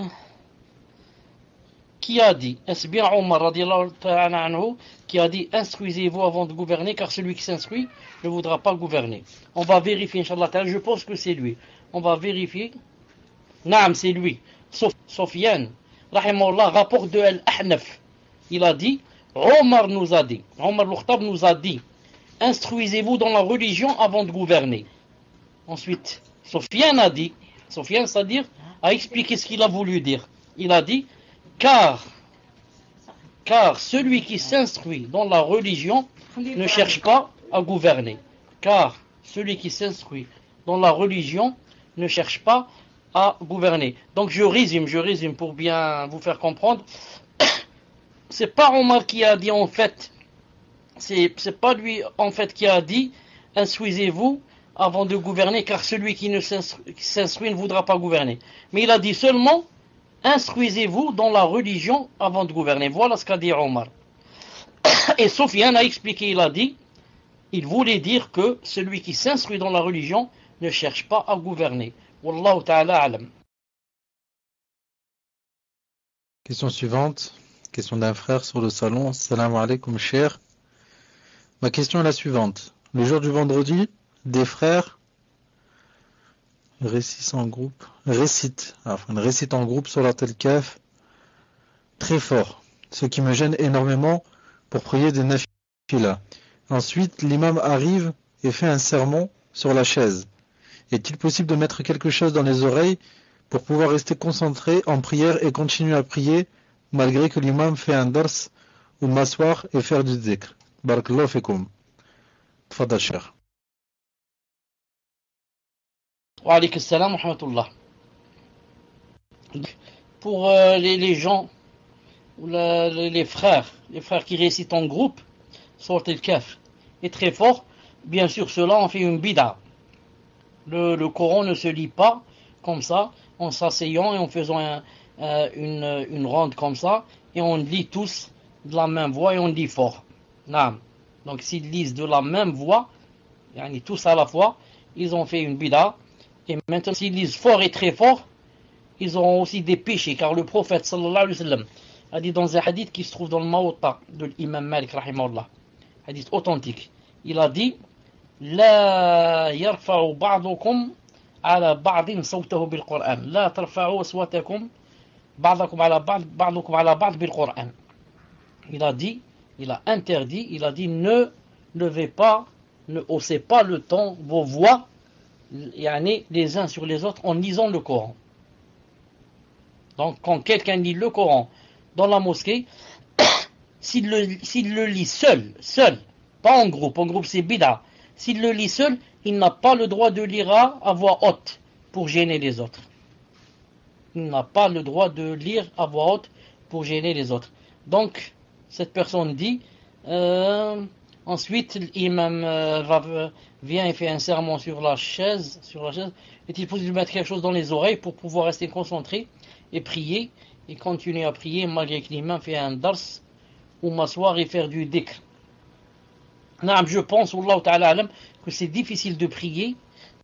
qui a dit, est-ce bien Omar radiallahu ta'ala anhu, qui a dit: instruisez-vous avant de gouverner, car celui qui s'instruit ne voudra pas gouverner. On va vérifier, Inch'Allah ta'ala, je pense que c'est lui. On va vérifier. Naam, c'est lui. Sofiane, rahimahullah, rapport de Al-Ahnaf. Il a dit, Omar nous a dit, Omar al-Khattab nous a dit: instruisez-vous dans la religion avant de gouverner. Ensuite, Sofiane a dit, Sofiane, c'est-à-dire, a expliqué ce qu'il a voulu dire. Il a dit: car, car celui qui s'instruit dans la religion ne cherche pas à gouverner. Car celui qui s'instruit dans la religion ne cherche pas à gouverner. Donc je résume, je résume pour bien vous faire comprendre. C'est pas Omar qui a dit en fait, c'est, c'est pas lui en fait qui a dit: instruisez-vous avant de gouverner, car celui qui ne s'instruit, qui s'instruit ne voudra pas gouverner. Mais il a dit seulement: instruisez-vous dans la religion avant de gouverner. Voilà ce qu'a dit Omar. Et Sofiane a expliqué, il a dit, il voulait dire que celui qui s'instruit dans la religion ne cherche pas à gouverner. Wallahu ta'ala alam. Question suivante. Question d'un frère sur le salon. Salam alaikum, cher. Ma question est la suivante. Le jour du vendredi, des frères récitent en groupe, récitent, enfin, récitent en groupe sur la Al-Kahf très fort, ce qui me gêne énormément pour prier des nafilas. Ensuite, l'imam arrive et fait un sermon sur la chaise. Est-il possible de mettre quelque chose dans les oreilles pour pouvoir rester concentré en prière et continuer à prier malgré que l'imam fait un dars, ou m'asseoir et faire du dhikr? Barakallahu fikum. Tfadal Cheikh. Wa alaykum salam wa rahmatullah. Pour euh, les, les gens, ou la, les frères, les frères qui récitent en groupe, Sourate Al-Kahf est très fort, bien sûr cela en fait une bid'a. Le, le Coran ne se lit pas comme ça, en s'asseyant et en faisant un, euh, une, une ronde comme ça, et on lit tous de la même voix et on lit fort. Naam. Donc s'ils lisent de la même voix, yani tous à la fois, ils ont fait une bid'a. Et maintenant s'ils lisent fort et très fort, ils auront aussi des péchés, car le prophète sallallahu alayhi wa sallam a dit dans un hadith qui se trouve dans le Mawta de l'imam Malik rahimahullah, hadith authentique, il a dit: لا يرفع بعضكم على بعض صوته بالقرآن لا ترفعوا أصواتكم بعضكم على بعض بعضكم على بعض بالقرآن. Il a dit, il a interdit, il a dit: ne levez pas, ne haussez pas le ton, vos voix, yani les uns sur les autres en lisant le Coran. Donc quand quelqu'un lit le Coran dans la mosquée, s'il le, s'il le lit seul, seul, pas en groupe, en groupe c'est bid'a. S'il le lit seul, il n'a pas le droit de lire à voix haute pour gêner les autres. Il n'a pas le droit de lire à voix haute pour gêner les autres. Donc, cette personne dit, euh, ensuite l'imam euh, va, vient et fait un sermon sur la chaise, sur la chaise. Est-il possible de mettre quelque chose dans les oreilles pour pouvoir rester concentré et prier et continuer à prier malgré que l'imam fait un dars, ou m'asseoir et faire du dhikr? Je pense, Wallahu ta'ala alam, que c'est difficile de prier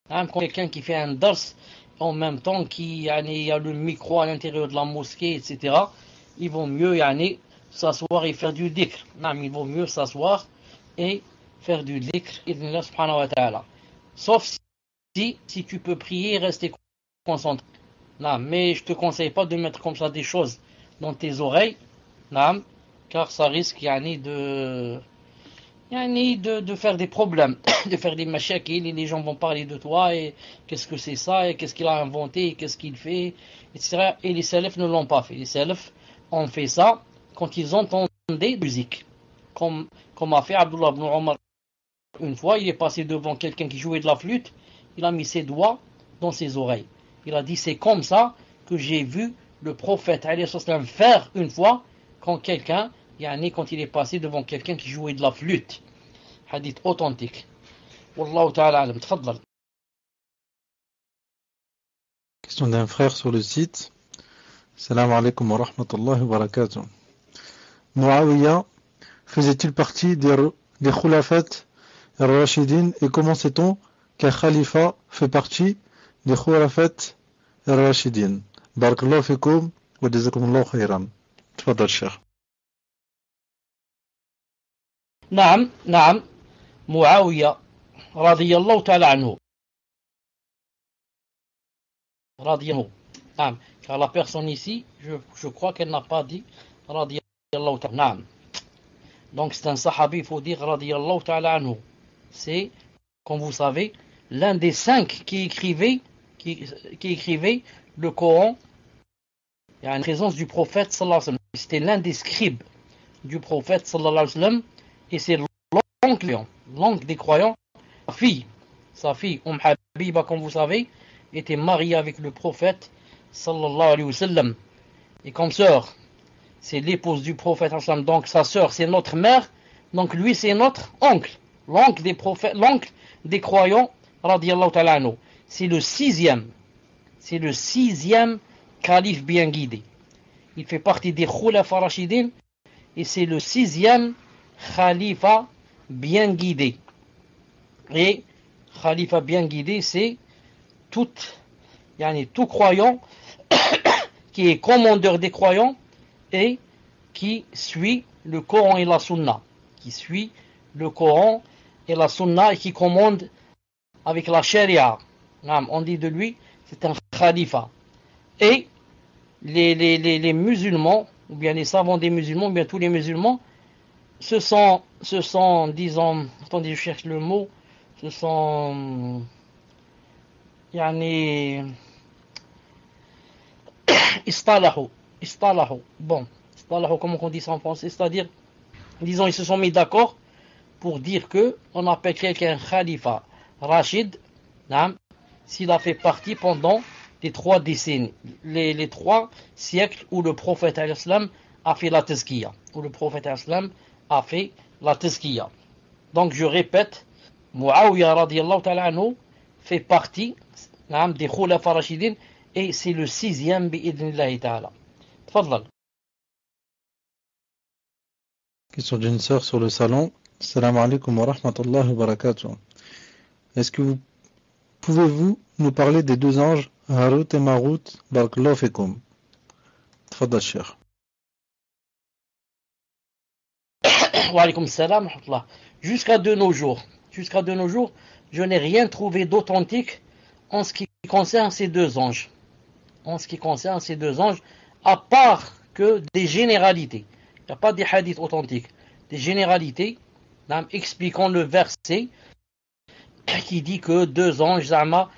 Hein, quand quelqu'un qui fait un dars, en même temps qu'il y a le micro à l'intérieur de la mosquée, et cetera, il vaut mieux yani, s'asseoir et faire du dhikr. Non, il vaut mieux s'asseoir et faire du dhikr, idnillah subhanahu wa ta'ala. Sauf si, si tu peux prier et rester concentré. Non, mais je te conseille pas de mettre comme ça des choses dans tes oreilles, non, car ça risque yani, de, yani, de, de faire des problèmes, de faire des machakil, et les gens vont parler de toi, et qu'est-ce que c'est ça, et qu'est-ce qu'il a inventé, et qu'est-ce qu'il fait, et cetera. Et les salafs ne l'ont pas fait. Les salafs ont fait ça quand ils entendaient de musique. Comme, comme a fait Abdullah ibn Omar. Une fois, il est passé devant quelqu'un qui jouait de la flûte, il a mis ses doigts dans ses oreilles. Il a dit, c'est comme ça que j'ai vu le prophète alayhi salam faire une fois quand quelqu'un, yani quand il est passé devant quelqu'un qui jouait de la flûte. Hadith authentique. Wallahu ta'ala alam. Tfaddal. Question d'un frère sur le site. Salam alaikum wa rahmatullahi wa barakatuh. Muawiyah faisait-il partie des, des khulafat al-Rashidin et comment sait-on qu'un khalifa fait partie des khulafat al-Rashidin? Barakallahu fikum wa jazakumullahu khairan. Tfaddal Cheikh. Naam, naam. Muawiyah radiyallahu ta'ala anhu. Radiyallahu. Naam. Car la personne ici, je, je crois qu'elle n'a pas dit radiyallahu ta'ala. Naam. Donc c'est un sahabi, il faut dire radiyallahu ta'ala anhu. C'est, comme vous savez, l'un des cinq qui écrivait, qui, qui écrivait le Coran. Il y a une présence du prophète sallallahu alayhi wa sallam. C'était l'un des scribes du prophète sallallahu alayhi wa sallam. Et c'est l'oncle, l'oncle des croyants. Sa fille, sa fille, Umm Habiba, comme vous savez, était mariée avec le prophète sallallahu alayhi wa sallam. Et comme sœur, c'est l'épouse du prophète sallallahu alayhi wa sallam. Donc sa sœur, c'est notre mère. Donc lui, c'est notre oncle. L'oncle des prophètes, l'oncle des croyants, radiyallahu ta'ala anhu. C'est le sixième. C'est le sixième calife bien guidé. Il fait partie des Khulafa Rashidin et c'est le sixième khalifa bien guidé. Et khalifa bien guidé, c'est tout, yani, tout croyant qui est commandeur des croyants et qui suit le Coran et la Sunna. Qui suit le Coran et la Sunna et qui commande avec la Sharia. On dit de lui, c'est un khalifa. Et les, les, les, les musulmans, ou bien les savants des musulmans, ou bien tous les musulmans, ce sont, ce sont, disons, attendez, je cherche le mot, ce sont, yani, istalahu, istalahu, bon, istalahu, comment on dit ça en français, c'est-à-dire, disons, ils se sont mis d'accord pour dire que on appelle quelqu'un khalifa Rachid, s'il a fait partie pendant les trois décennies, les, les trois siècles où le prophète al-Islam a fait la tazkiya, où le prophète al-Islam a fait la tazkiya. Donc je répète, Muawiyah radiyallahu ta'ala anhu fait partie des khulafa rashidin et c'est le sixième bi'idnillahi ta'ala. Tfaddal. Question d'une sœur sur le salon. Salam alaikum wa rahmatullahi wa barakatuh. Est-ce que vous pouvez-vous nous parler des deux anges Harut et Marut? Barakallahu fikum. Tfaddal Cheikh. Wa alaykum salam. Jusqu'à de nos jours, jusqu'à de nos jours, je n'ai rien trouvé d'authentique en ce qui concerne ces deux anges. En ce qui concerne ces deux anges, à part que des généralités. Il n'y a pas des hadiths authentiques. Des généralités, expliquant le verset qui dit que deux anges, Zama,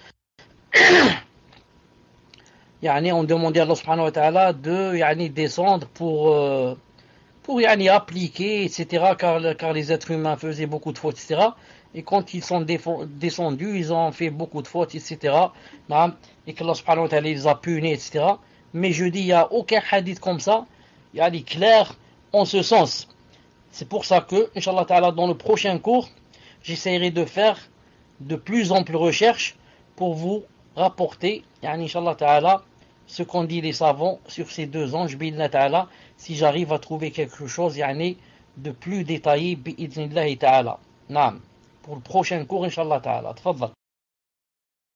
yani, ont demandé à Allah subhanahu wa ta'ala de yani, descendre pour, euh, pour yani, appliquer, et cetera, car, car les êtres humains faisaient beaucoup de fautes, et cetera. Et quand ils sont descendus, ils ont fait beaucoup de fautes, et cetera. Et que Allah subhanahu wa ta'ala les a punis, et cetera. Mais je dis, il n'y a aucun hadith comme ça, il y a des clairs en ce sens. C'est pour ça que, Inch'Allah ta'ala, dans le prochain cours, j'essaierai de faire de plus amples recherches pour vous rapporter, yani, Inch'Allah ta'ala, ce qu'ont dit les savants sur ces deux anges, bi'idhnillah ta'ala, si j'arrive à trouver quelque chose, yani, de plus détaillé, bi'idhnillah ta'ala. Naam. Pour le prochain cours, Inch'Allah ta'ala. Tfaddal.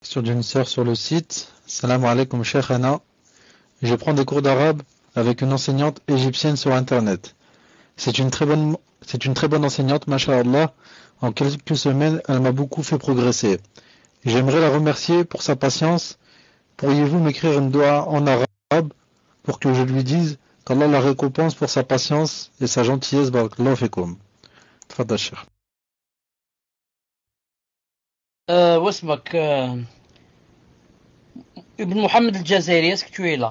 Question d'une sœur sur le site. Salam alaikum Sheikhana. Je prends des cours d'arabe avec une enseignante égyptienne sur internet. C'est une très bonne, c'est une très bonne enseignante, masha'Allah. En quelques semaines, elle m'a beaucoup fait progresser. J'aimerais la remercier pour sa patience. Pourriez-vous m'écrire une doua en arabe pour que je lui dise qu'Allah la récompense pour sa patience et sa gentillesse, barakallahu fikum. Tfadal Cheikh. Euh, واسمك euh, Ibn Mohamed Al-Jazairi, est-ce que tu es là?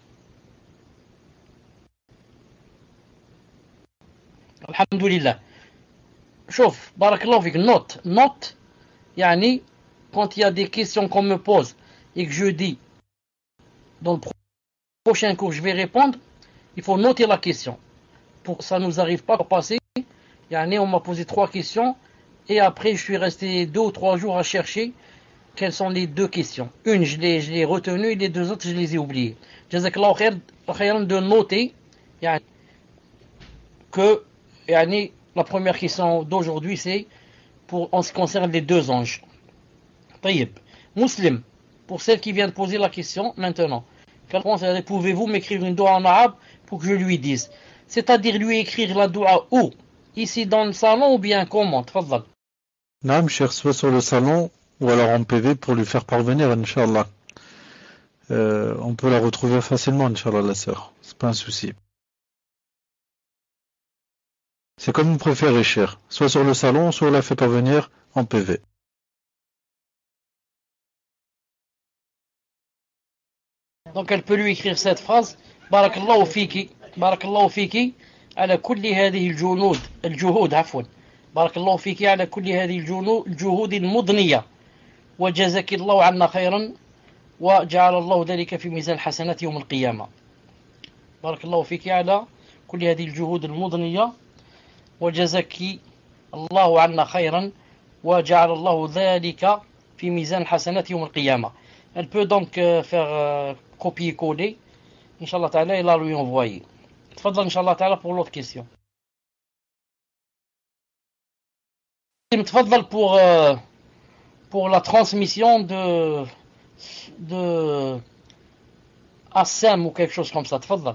Alhamdulillah. شوف بارك الله فيك, note, note, يعني quand il y a des questions qu'on me pose et que je dis dans le prochain cours je vais répondre, il faut noter la question pour que ça nous arrive pas à passer. يعني on m'a posé trois questions et après je suis resté deux ou trois jours à chercher quelles sont les deux questions. Une je l'ai, je l'ai retenue et les deux autres je les ai oubliées. Jazakallahu khairan de noter يعني, que يعني, la première question d'aujourd'hui c'est pour en ce qui concerne les deux anges. طيب, Muslim, pour celle qui vient de poser la question maintenant, pouvez-vous m'écrire une doua en arabe pour que je lui dise? C'est-à-dire lui écrire la doua où? Ici dans le salon ou bien comment? Tfadal. Naam, cher, soit sur le salon ou alors en P V pour lui faire parvenir, Inch'Allah. Euh, on peut la retrouver facilement, Inch'Allah, la sœur. C'est pas un souci. C'est comme vous préférez, cher. Soit sur le salon, soit on la fait parvenir en P V. Donc elle peut lui écrire cette phrase: Barakallahu fiki, Barakallahu fiki, ala kulli هذه الجهود, الجهود عفوا, Barakallahu fiki ala kulli هذه الجهود المضنية, وجزاك الله عنا خيرا, وجعل الله ذلك في ميزان حسنات يوم القيامة. Barakallahu fiki ala kulli هذه الجهود المضنية, وجزاك الله عنا خيرا, وجعل الله ذلك في ميزان حسنات يوم القيامة. Elle peut donc faire copier-coller, Inch'Allah Ta'ala, et la lui envoyer. Tfadal, Inch'Allah Ta'ala, pour l'autre question. Tfadal pour, euh, pour la transmission de, de Assam ou quelque chose comme ça. Tfadal.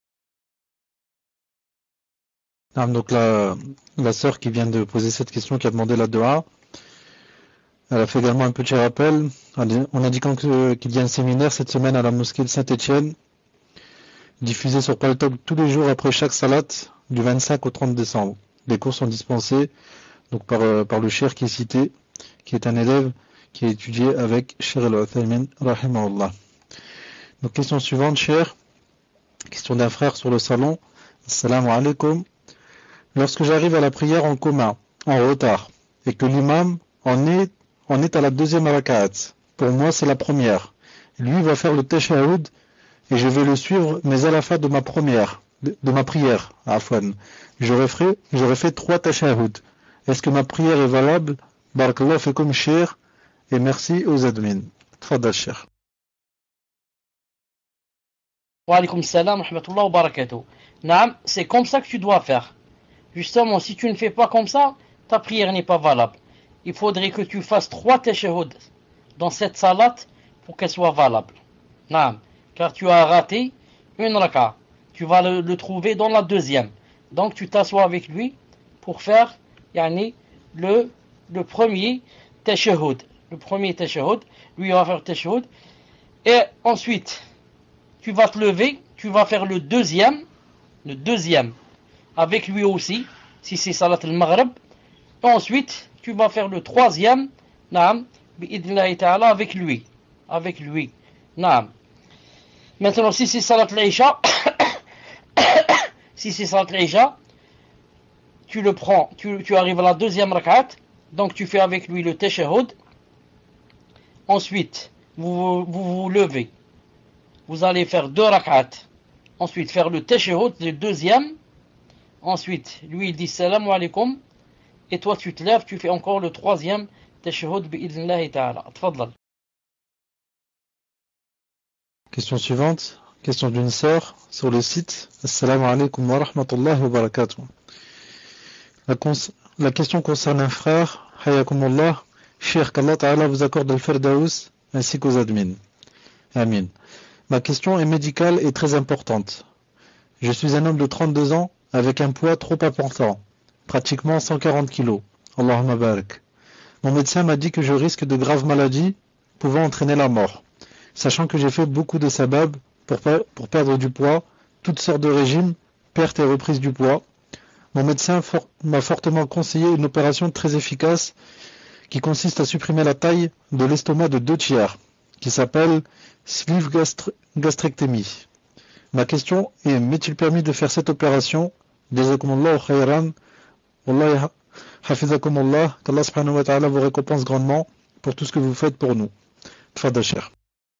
Donc la, la sœur qui vient de poser cette question, qui a demandé la doua, elle a fait également un petit rappel en indiquant qu'il y a un séminaire cette semaine à la mosquée de Saint-Étienne, diffusé sur Paltalk tous les jours après chaque salat du vingt-cinq au trente décembre. Les cours sont dispensés donc par, par le cheikh qui est cité, qui est un élève qui a étudié avec Cheikh Al-Uthaymin, rahimahullah. Donc question suivante, cheikh, question d'un frère sur le salon. Assalamu alaikum. Lorsque j'arrive à la prière en commun, en retard, et que l'imam en est On est à la deuxième raka'at. Pour moi, c'est la première. Lui va faire le tashahhud et je vais le suivre, mais à la fin de ma première, de, de ma prière, afwan. J'aurais fait, j'aurais fait trois tashahhud. Est-ce que ma prière est valable? Barakallahu fikum, cheikh, et merci aux admins. Tfadal, cheikh. Wa alaykum salam, rahmatullah wa barakatuh. Naam, c'est comme ça que tu dois faire. Justement, si tu ne fais pas comme ça, ta prière n'est pas valable. Il faudrait que tu fasses trois tashahhud dans cette salat pour qu'elle soit valable. Naam, car tu as raté une raka. Tu vas le, le trouver dans la deuxième. Donc tu t'assois avec lui pour faire yani, le, le premier tashahhud. Le premier tashahhud, lui va faire tashahhud. Et ensuite, tu vas te lever, tu vas faire le deuxième, le deuxième, avec lui aussi, si c'est salat al-maghrib. Et ensuite, tu vas faire le troisième, naam, bi'idnillahi ta'ala, avec lui, avec lui, naam. Maintenant, si c'est salat al-isha, si c'est salat al-isha, tu le prends, tu, tu arrives à la deuxième rak'at, donc tu fais avec lui le tashahhud. Ensuite, vous vous, vous levez, vous allez faire deux rak'at, ensuite faire le tashahhud, le deuxième, ensuite, lui il dit salam alaykum. Et toi, tu te lèves, tu fais encore le troisième tashahhud bi'idhnillahi ta'ala. Tfadlal. Question suivante, question d'une sœur sur le site. Assalamu alaikum wa rahmatullahi wa barakatuh. La, cons- la question concerne un frère. Hayakumullah. Cheikh, qu'Allah Ta'ala vous accorde le Firdaus ainsi qu'aux admins. Amin. Ma question est médicale et très importante. Je suis un homme de trente-deux ans avec un poids trop important, pratiquement cent quarante kilos. Allahumma barak. Mon médecin m'a dit que je risque de graves maladies pouvant entraîner la mort. Sachant que j'ai fait beaucoup de sabab pour, pour perdre du poids, toutes sortes de régimes, perte et reprise du poids. Mon médecin for- m'a fortement conseillé une opération très efficace qui consiste à supprimer la taille de l'estomac de deux tiers, qui s'appelle sleeve gastr- gastrectémie. Ma question est, m'est-il permis de faire cette opération? Jazakumullahu khayran. Wallahi hafizakumullah. Qu'Allah subhanahu wa ta'ala vous récompense grandement pour tout ce que vous faites pour nous. Tfadal Cheikh.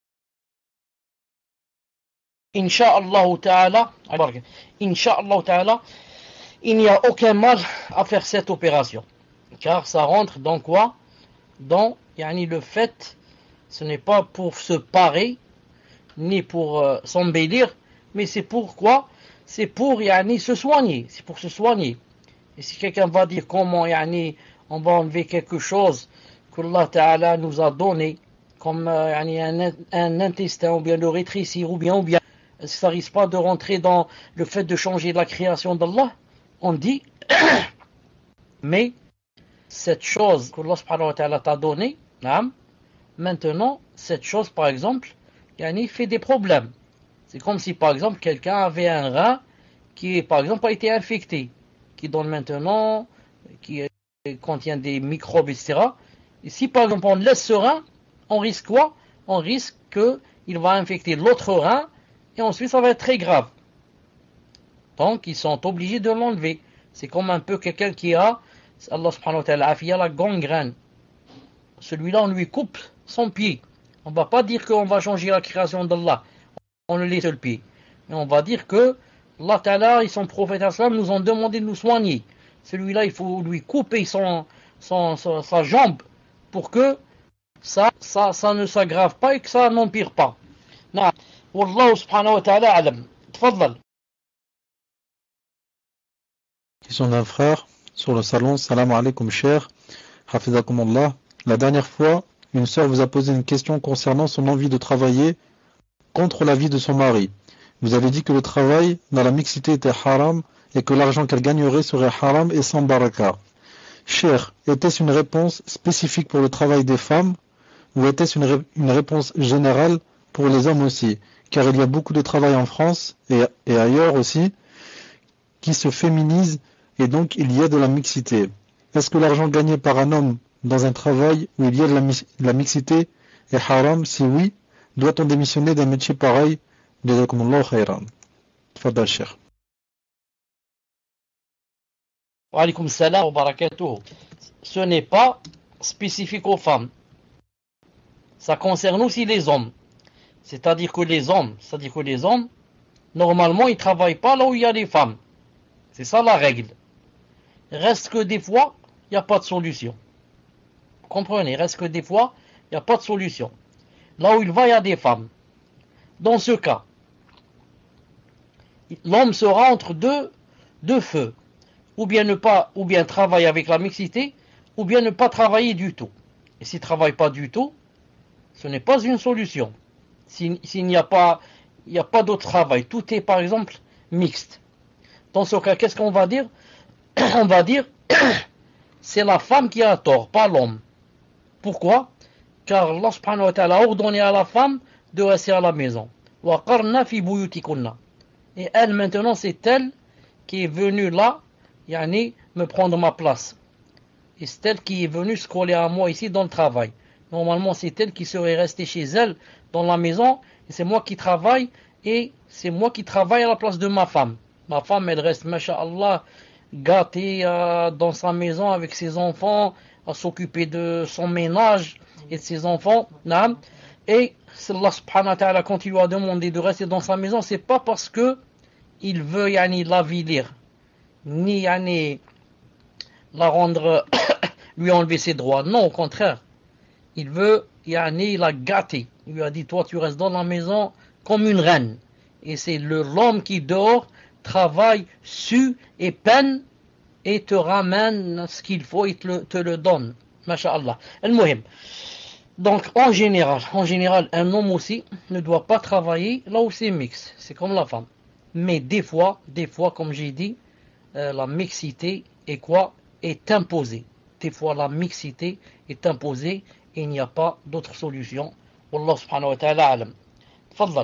Inch'Allah ta'ala, Inch'Allah ta'ala, il n'y a aucun mal à faire cette opération. Car ça rentre dans quoi? Dans yani, le fait, ce n'est pas pour se parer, ni pour euh, s'embellir, mais c'est pour quoi? C'est pour yani, se soigner. C'est pour se soigner. Et si quelqu'un va dire comment yani, on va enlever quelque chose que Allah Ta'ala nous a donné, comme euh, yani, un, un intestin, ou bien le rétrécir, ou bien, ou bien, ça risque pas de rentrer dans le fait de changer la création d'Allah. On dit, mais cette chose que Allah subhanahu wa ta'ala t'a donnée, maintenant, cette chose, par exemple, yani, fait des problèmes. C'est comme si, par exemple, quelqu'un avait un rein qui, par exemple, a été infecté, qui donne maintenant, qui contient des microbes, et cetera. Et si, par exemple, on laisse ce rein, on risque quoi? On risque qu'il va infecter l'autre rein, et ensuite, ça va être très grave. Donc, ils sont obligés de l'enlever. C'est comme un peu quelqu'un qui a, Allah subhanahu wa ta'ala, il a la gangrène. Celui-là, on lui coupe son pied. On ne va pas dire qu'on va changer la création d'Allah. On le laisse le pied. Mais on va dire que Allah ta'ala et son prophète assalam nous ont demandé de nous soigner. Celui-là, il faut lui couper son, son, son, sa jambe pour que ça, ça, ça ne s'aggrave pas et que ça n'empire pas. Non. Wallahu subhanahu wa ta'ala alam. Tfaddal. Question d'un frère sur le salon. Salam alaikum cher. Hafizakumullah. La dernière fois, une sœur vous a posé une question concernant son envie de travailler contre l'avis de son mari. Vous avez dit que le travail dans la mixité était haram et que l'argent qu'elle gagnerait serait haram et sans baraka. Cher, était-ce une réponse spécifique pour le travail des femmes ou était-ce une, ré- une réponse générale pour les hommes aussi? Car il y a beaucoup de travail en France et, et ailleurs aussi qui se féminise et donc il y a de la mixité. Est-ce que l'argent gagné par un homme dans un travail où il y a de la, mi- de la mixité est haram? Si oui, doit-on démissionner d'un métier pareil? Jazakumullahu khayran. Tfadal Cheikh. Wa alaykum salam wa barakatuh. Ce n'est pas spécifique aux femmes. Ça concerne aussi les hommes. C'est-à-dire que les hommes, c'est-à-dire que les hommes, normalement, ils ne travaillent pas là où il y a les femmes. C'est ça la règle. Reste que des fois, il n'y a pas de solution. Vous comprenez? Reste que des fois, il n'y a pas de solution. Là où il va, il y a des femmes. Dans ce cas, l'homme sera entre deux, deux feux. Ou bien ne pas, ou bien travailler avec la mixité, ou bien ne pas travailler du tout. Et s'il ne travaille pas du tout, ce n'est pas une solution. S'il, s'il n'y a pas, il n'y a pas d'autre travail, tout est par exemple mixte. Dans ce cas, qu'est-ce qu'on va dire? On va dire, c'est la femme qui a tort, pas l'homme. Pourquoi? Car Allah subhanahu wa ta'ala a ordonné à la femme de rester à la maison. Wa qarna fi buyutikunna. Et elle maintenant, c'est elle qui est venue là, yani, me prendre ma place. Et c'est elle qui est venue se coller à moi ici dans le travail. Normalement, c'est elle qui serait restée chez elle, dans la maison, et c'est moi qui travaille, et c'est moi qui travaille à la place de ma femme. Ma femme, elle reste, masha'Allah, gâtée euh, dans sa maison avec ses enfants, à s'occuper de son ménage et de ses enfants. Naam. Et Allah subhanahu wa ta'ala, quand il lui a demandé de rester dans sa maison, c'est pas parce que il veut yani, l'avilir, ni yani, la rendre, lui enlever ses droits. Non, au contraire. Il veut, yani, la gâter. Il lui a dit, toi, tu restes dans la maison comme une reine. Et c'est le, l'homme qui dort, travaille, sue et peine et te ramène ce qu'il faut et te le, te le donne. Masha'Allah. Al-Muhim. Donc, en général, en général, un homme aussi ne doit pas travailler là où c'est mixte. C'est comme la femme. Mais des fois, des fois, comme j'ai dit, euh, la mixité est quoi? Est imposée. Des fois, la mixité est imposée et il n'y a pas d'autre solution. Wallah subhanahu wa ta'ala alam. Tfaddal.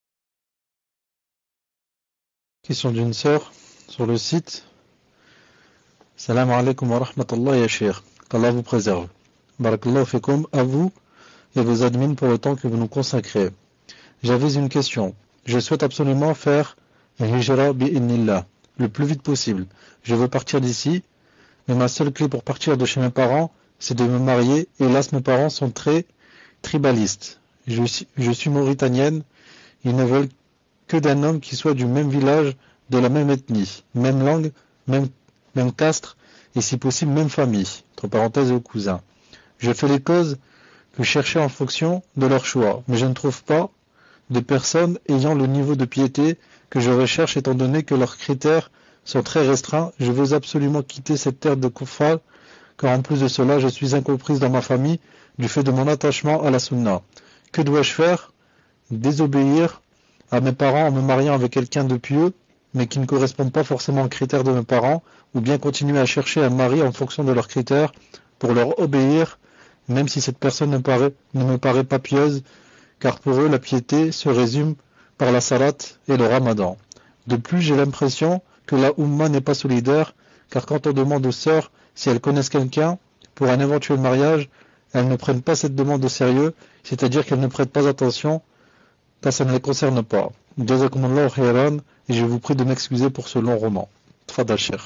Question d'une sœur sur le site. Salam alaikum wa rahmatullah ya cheikh. Qu'Allah vous préserve. Barakallahu fikum à vous et vos admins pour le temps que vous nous consacrez. J'avais une question. Je souhaite absolument faire hijra bi'idnillah le plus vite possible. Je veux partir d'ici, mais ma seule clé pour partir de chez mes parents, c'est de me marier. Hélas, mes parents sont très tribalistes. Je suis, je suis mauritanienne. Ils ne veulent que d'un homme qui soit du même village, de la même ethnie, même langue, même, même castre, et si possible même famille, entre parenthèses aux cousins. Je fais les causes que chercher en fonction de leur choix, mais je ne trouve pas de personnes ayant le niveau de piété que je recherche étant donné que leurs critères sont très restreints. Je veux absolument quitter cette terre de Koufal, car en plus de cela, je suis incomprise dans ma famille du fait de mon attachement à la sunna. Que dois-je faire? Désobéir à mes parents en me mariant avec quelqu'un de pieux, mais qui ne correspond pas forcément aux critères de mes parents, ou bien continuer à chercher un mari en fonction de leurs critères pour leur obéir, même si cette personne ne, paraît, ne me paraît pas pieuse, car pour eux la piété se résume par la salat et le ramadan. De plus, j'ai l'impression que la Oumma n'est pas solidaire, car quand on demande aux sœurs si elles connaissent quelqu'un pour un éventuel mariage, elles ne prennent pas cette demande au sérieux, c'est-à-dire qu'elles ne prêtent pas attention, car ça ne les concerne pas. Jazakumullahu khairan, et je vous prie de m'excuser pour ce long roman. Tfadal Cheikh.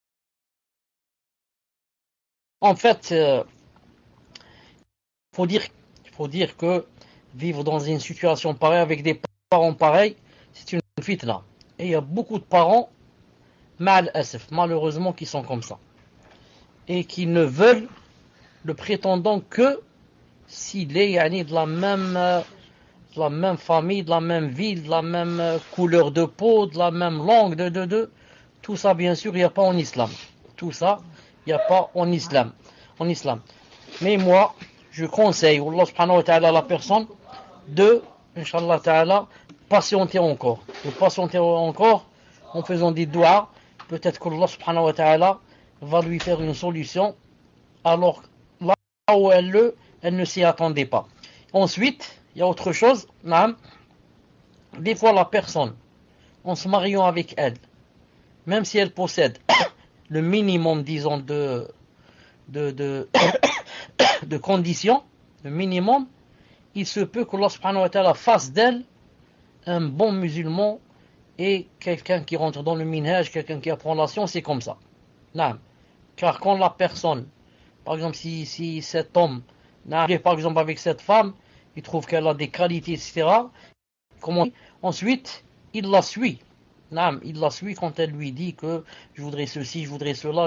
En fait, il euh, faut dire, faut dire que vivre dans une situation pareille avec des parents pareils, c'est une fitna. Et il y a beaucoup de parents, mal asif, malheureusement, qui sont comme ça. Et qui ne veulent le prétendant que s'il est yani, de la même euh, de la même famille, de la même ville, de la même euh, couleur de peau, de la même langue, de, de, de. Tout ça, bien sûr, il n'y a pas en islam. Tout ça, il n'y a pas en islam. En islam. Mais moi, je conseille, Allah subhanahu wa ta'ala, à la personne de, Inch'Allah ta'ala, patienter encore. De patienter encore en faisant des doigts. Peut-être qu'Allah subhanahu wa ta'ala va lui faire une solution alors là où elle, le, elle ne s'y attendait pas. Ensuite, il y a autre chose. Des fois, la personne, en se mariant avec elle, même si elle possède le minimum, disons, de, de, de, de conditions, le minimum, il se peut que Allah subhanahu wa ta'ala fasse d'elle un bon musulman et quelqu'un qui rentre dans le minhaj, quelqu'un qui apprend la science, c'est comme ça. Non. Car quand la personne, par exemple, si, si cet homme n'arrive par exemple avec cette femme, il trouve qu'elle a des qualités, et cetera. Comment ensuite, il la suit. Non, il la suit quand elle lui dit que je voudrais ceci, je voudrais cela,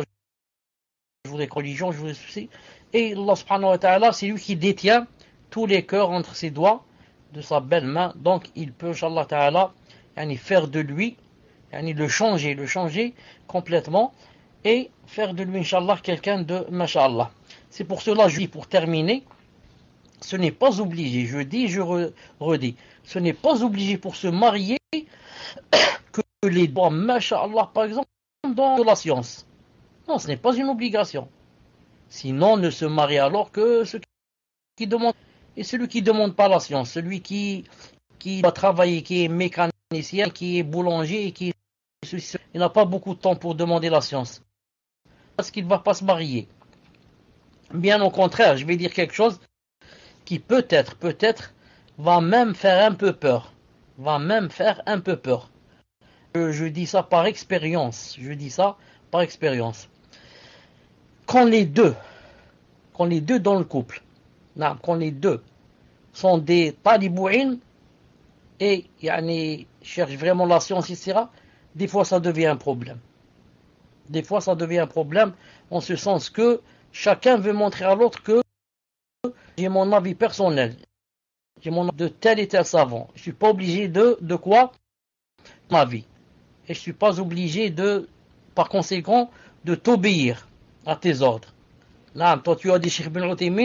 je voudrais religion, je voudrais ceci. Et Allah subhanahu wa ta'ala, c'est lui qui détient tous les cœurs entre ses doigts de sa belle main. Donc il peut, Inch'Allah ta'ala, yani faire de lui, yani le changer, le changer complètement et faire de lui, Inch'Allah, quelqu'un de Masha'Allah. C'est pour cela, je dis, pour terminer, ce n'est pas obligé, je dis, je redis, ce n'est pas obligé pour se marier que les doigts, Masha'Allah, par exemple, dans la science. Non, ce n'est pas une obligation. Sinon, ne se marie alors que ceux qui demandent, et celui qui ne demande pas la science, celui qui, qui va travailler, qui est mécanicien, qui est boulanger, qui il n'a pas beaucoup de temps pour demander la science. Parce qu'il ne va pas se marier. Bien au contraire, je vais dire quelque chose qui peut-être, peut-être, va même faire un peu peur. Va même faire un peu peur. Je, je dis ça par expérience. Je dis ça par expérience. Quand les deux, quand les deux dans le couple, non, quand les deux sont des talibouines et yani, cherchent vraiment la science, et cetera, des fois ça devient un problème. Des fois ça devient un problème en ce sens que chacun veut montrer à l'autre que j'ai mon avis personnel. J'ai mon avis de tel et tel savant. Je ne suis pas obligé de, de quoi? Ma vie. Et je ne suis pas obligé de, par conséquent, de t'obéir à tes ordres. Là, toi tu as dit Cheikh Ibn Uthaymin,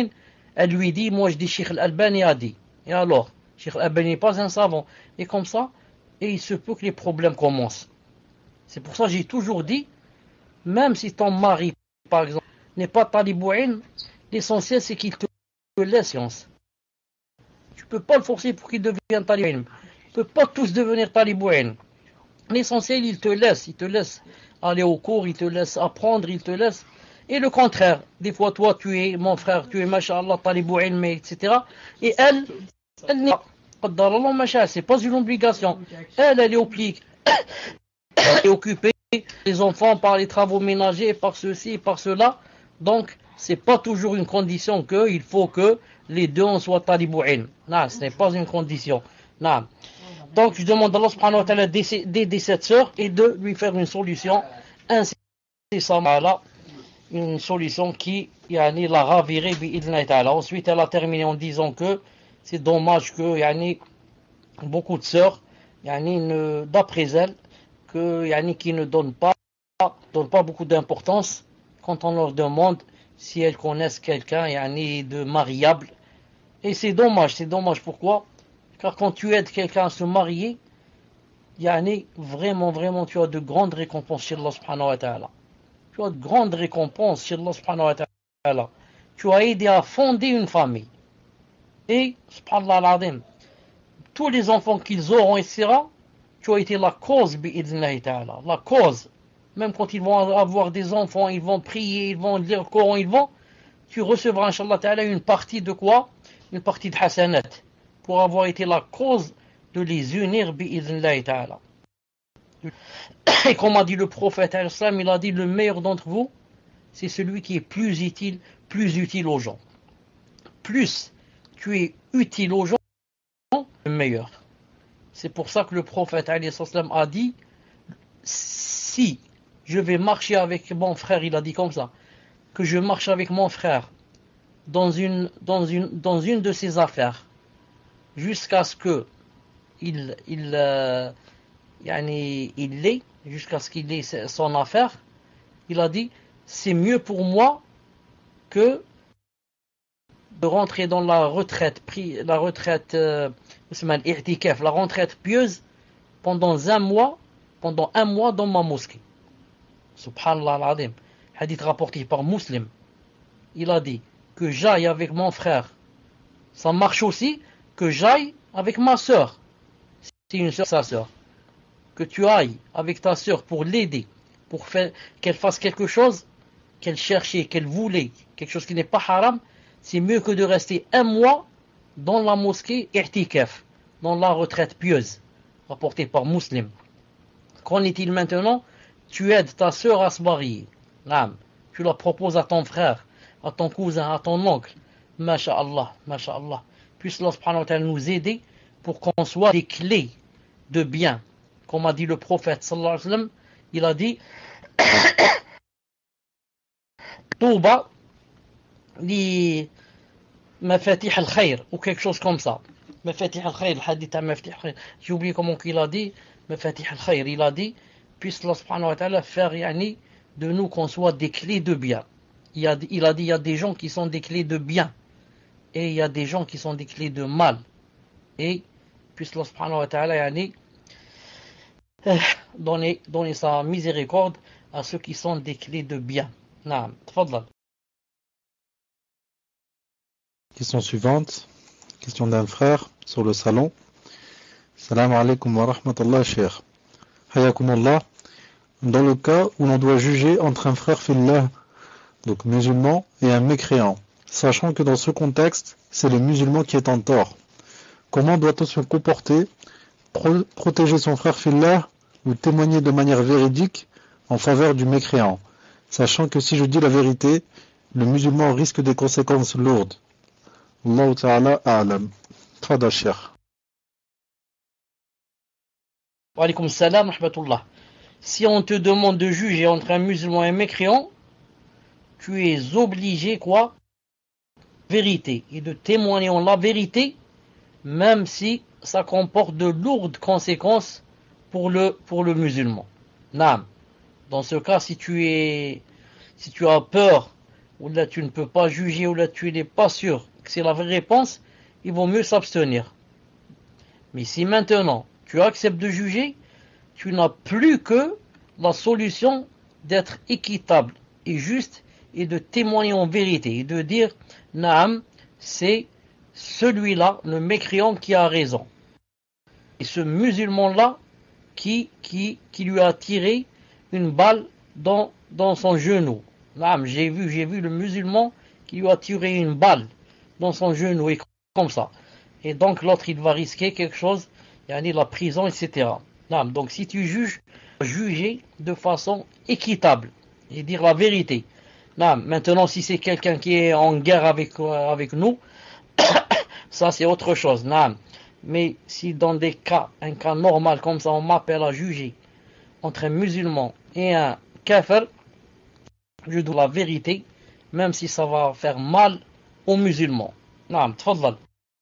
Elle lui dit, moi je dis Cheikh Al-Albani a dit. Et alors, Cheikh Al-Albani n'est pas un savant. Et comme ça, et il se peut que les problèmes commencent. C'est pour ça que j'ai toujours dit, même si ton mari, par exemple, n'est pas talibouin, l'essentiel c'est qu'il te laisse science. Tu ne peux pas le forcer pour qu'il devienne talibouin. Tu ne peux pas tous devenir talibouin. L'essentiel, il te laisse, il te laisse aller au cours, il te laisse apprendre, il te laisse. Et le contraire, des fois, toi, tu es mon frère, tu es, masha'Allah, talibouin, mais et cetera. Et elle, elle n'est pas, c'est pas une obligation. Elle, elle est oblique. Et occupée, les enfants par les travaux ménagers, par ceci, par cela. Donc, c'est pas toujours une condition qu'il faut que les deux en soient talibouin. Non, ce n'est pas une condition. Non. Donc, je demande à Allah subhanahu wa ta'ala d'aider cette sœur et de lui faire une solution incessamment, une solution qui yani, la ravirait bi'idhnahi ta'ala. Ensuite, elle a terminé en disant que c'est dommage que yani, beaucoup de sœurs, yani, d'après elle, que, yani, qui ne donnent pas, donnent pas beaucoup d'importance quand on leur demande si elles connaissent quelqu'un yani, de mariable. Et c'est dommage, c'est dommage. Pourquoi? Car quand tu aides quelqu'un à se marier, yani, vraiment, vraiment, tu as de grandes récompenses chez Allah subhanahu wa ta'ala. Tu as de grandes récompenses chez Allah subhanahu wa ta'ala. Tu as aidé à fonder une famille. Et, subhanallah al-azim, tous les enfants qu'ils auront, et cetera, tu as été la cause, bi'idhnahi ta'ala. La cause. Même quand ils vont avoir des enfants, ils vont prier, ils vont lire le Coran, ils vont, tu recevras, inshallah ta'ala, une partie de quoi? Une partie de hasanat. Pour avoir été la cause de les unir, bi'idhnahi ta'ala. Et comme a dit le prophète, il a dit, le meilleur d'entre vous, c'est celui qui est plus utile, plus utile aux gens. Plus tu es utile aux gens, le meilleur. C'est pour ça que le prophète a dit, si je vais marcher avec mon frère, il a dit comme ça, que je marche avec mon frère dans une, dans une, dans une de ses affaires, jusqu'à ce que il, il, euh, yani, il l'ait, jusqu'à ce qu'il ait son affaire, il a dit, c'est mieux pour moi que de rentrer dans la retraite, la retraite, euh, la retraite pieuse pendant un mois, pendant un mois dans ma mosquée. Subhanallah al-Azim. Hadith rapporté par Muslim. Il a dit que j'aille avec mon frère. Ça marche aussi que j'aille avec ma sœur. C'est une sœur, sa sœur. Que tu ailles avec ta sœur pour l'aider, pour faire qu'elle fasse quelque chose qu'elle cherchait, qu'elle voulait, quelque chose qui n'est pas haram. C'est mieux que de rester un mois dans la mosquée i'tikaf, dans la retraite pieuse, rapportée par Muslim. Qu'en est-il maintenant? Tu aides ta sœur à se marier. Tu la proposes à ton frère, à ton cousin, à ton oncle. Masha'Allah, Masha'Allah. Puisse Allah subhanahu wa ta'ala nous aider pour qu'on soit des clés de bien. Comme a dit le prophète sallallahu alayhi wa sallam, il a dit Touba li mafatih al-khayr, ou quelque chose comme ça. Mafatih al-khayr, le hadith à mafatih al-khayr. J'ai oublié comment il a dit, mafatih al-khayr. Il a dit, puisse Allah subhanahu wa ta'ala faire yani, de nous qu'on soit des clés de bien. Il a, il a dit, il y a des gens qui sont des clés de bien. Et il y a des gens qui sont des clés de mal. Et puisse Allah subhanahu wa ta'ala yani, donner, donner sa miséricorde à ceux qui sont des clés de bien. Naam, tfadlal. Question suivante. Question d'un frère sur le salon. Salam alaikum wa rahmatullah, cheikh. Hayakumullah. Dans le cas où l'on doit juger entre un frère fillah, donc musulman, et un mécréant, sachant que dans ce contexte, c'est le musulman qui est en tort, comment doit-on se comporter, pro- protéger son frère fillah ou témoigner de manière véridique en faveur du mécréant, sachant que si je dis la vérité, le musulman risque des conséquences lourdes. Allah ta'ala a'lam. Tfadal cheikh. Wa alaykum salam wa rahmatullah. Si on te demande de juger entre un musulman et un mécréant, tu es obligé quoi? Vérité, et de témoigner en la vérité, même si ça comporte de lourdes conséquences pour le, pour le musulman. Naam. Dans ce cas, si tu es, si tu as peur, ou là tu ne peux pas juger, ou là tu n'es pas sûr que c'est la vraie réponse, il vaut mieux s'abstenir. Mais si maintenant tu acceptes de juger, tu n'as plus que la solution d'être équitable et juste et de témoigner en vérité et de dire Naam, c'est celui-là, le mécréant, qui a raison. Et ce musulman-là qui, qui, qui lui a tiré une balle dans, dans son genou. Naam, j'ai vu, j'ai vu le musulman qui lui a tiré une balle dans son genou et comme ça. Et donc l'autre il va risquer quelque chose, yani la prison, et cetera. Naam, donc si tu juges, juger de façon équitable et dire la vérité. Naam, maintenant si c'est quelqu'un qui est en guerre avec, avec nous, ça c'est autre chose. Naam. Mais si dans des cas, un cas normal comme ça, on m'appelle à juger entre un musulman et un kafir, je dis la vérité, même si ça va faire mal aux musulmans. Naam, tfadlal.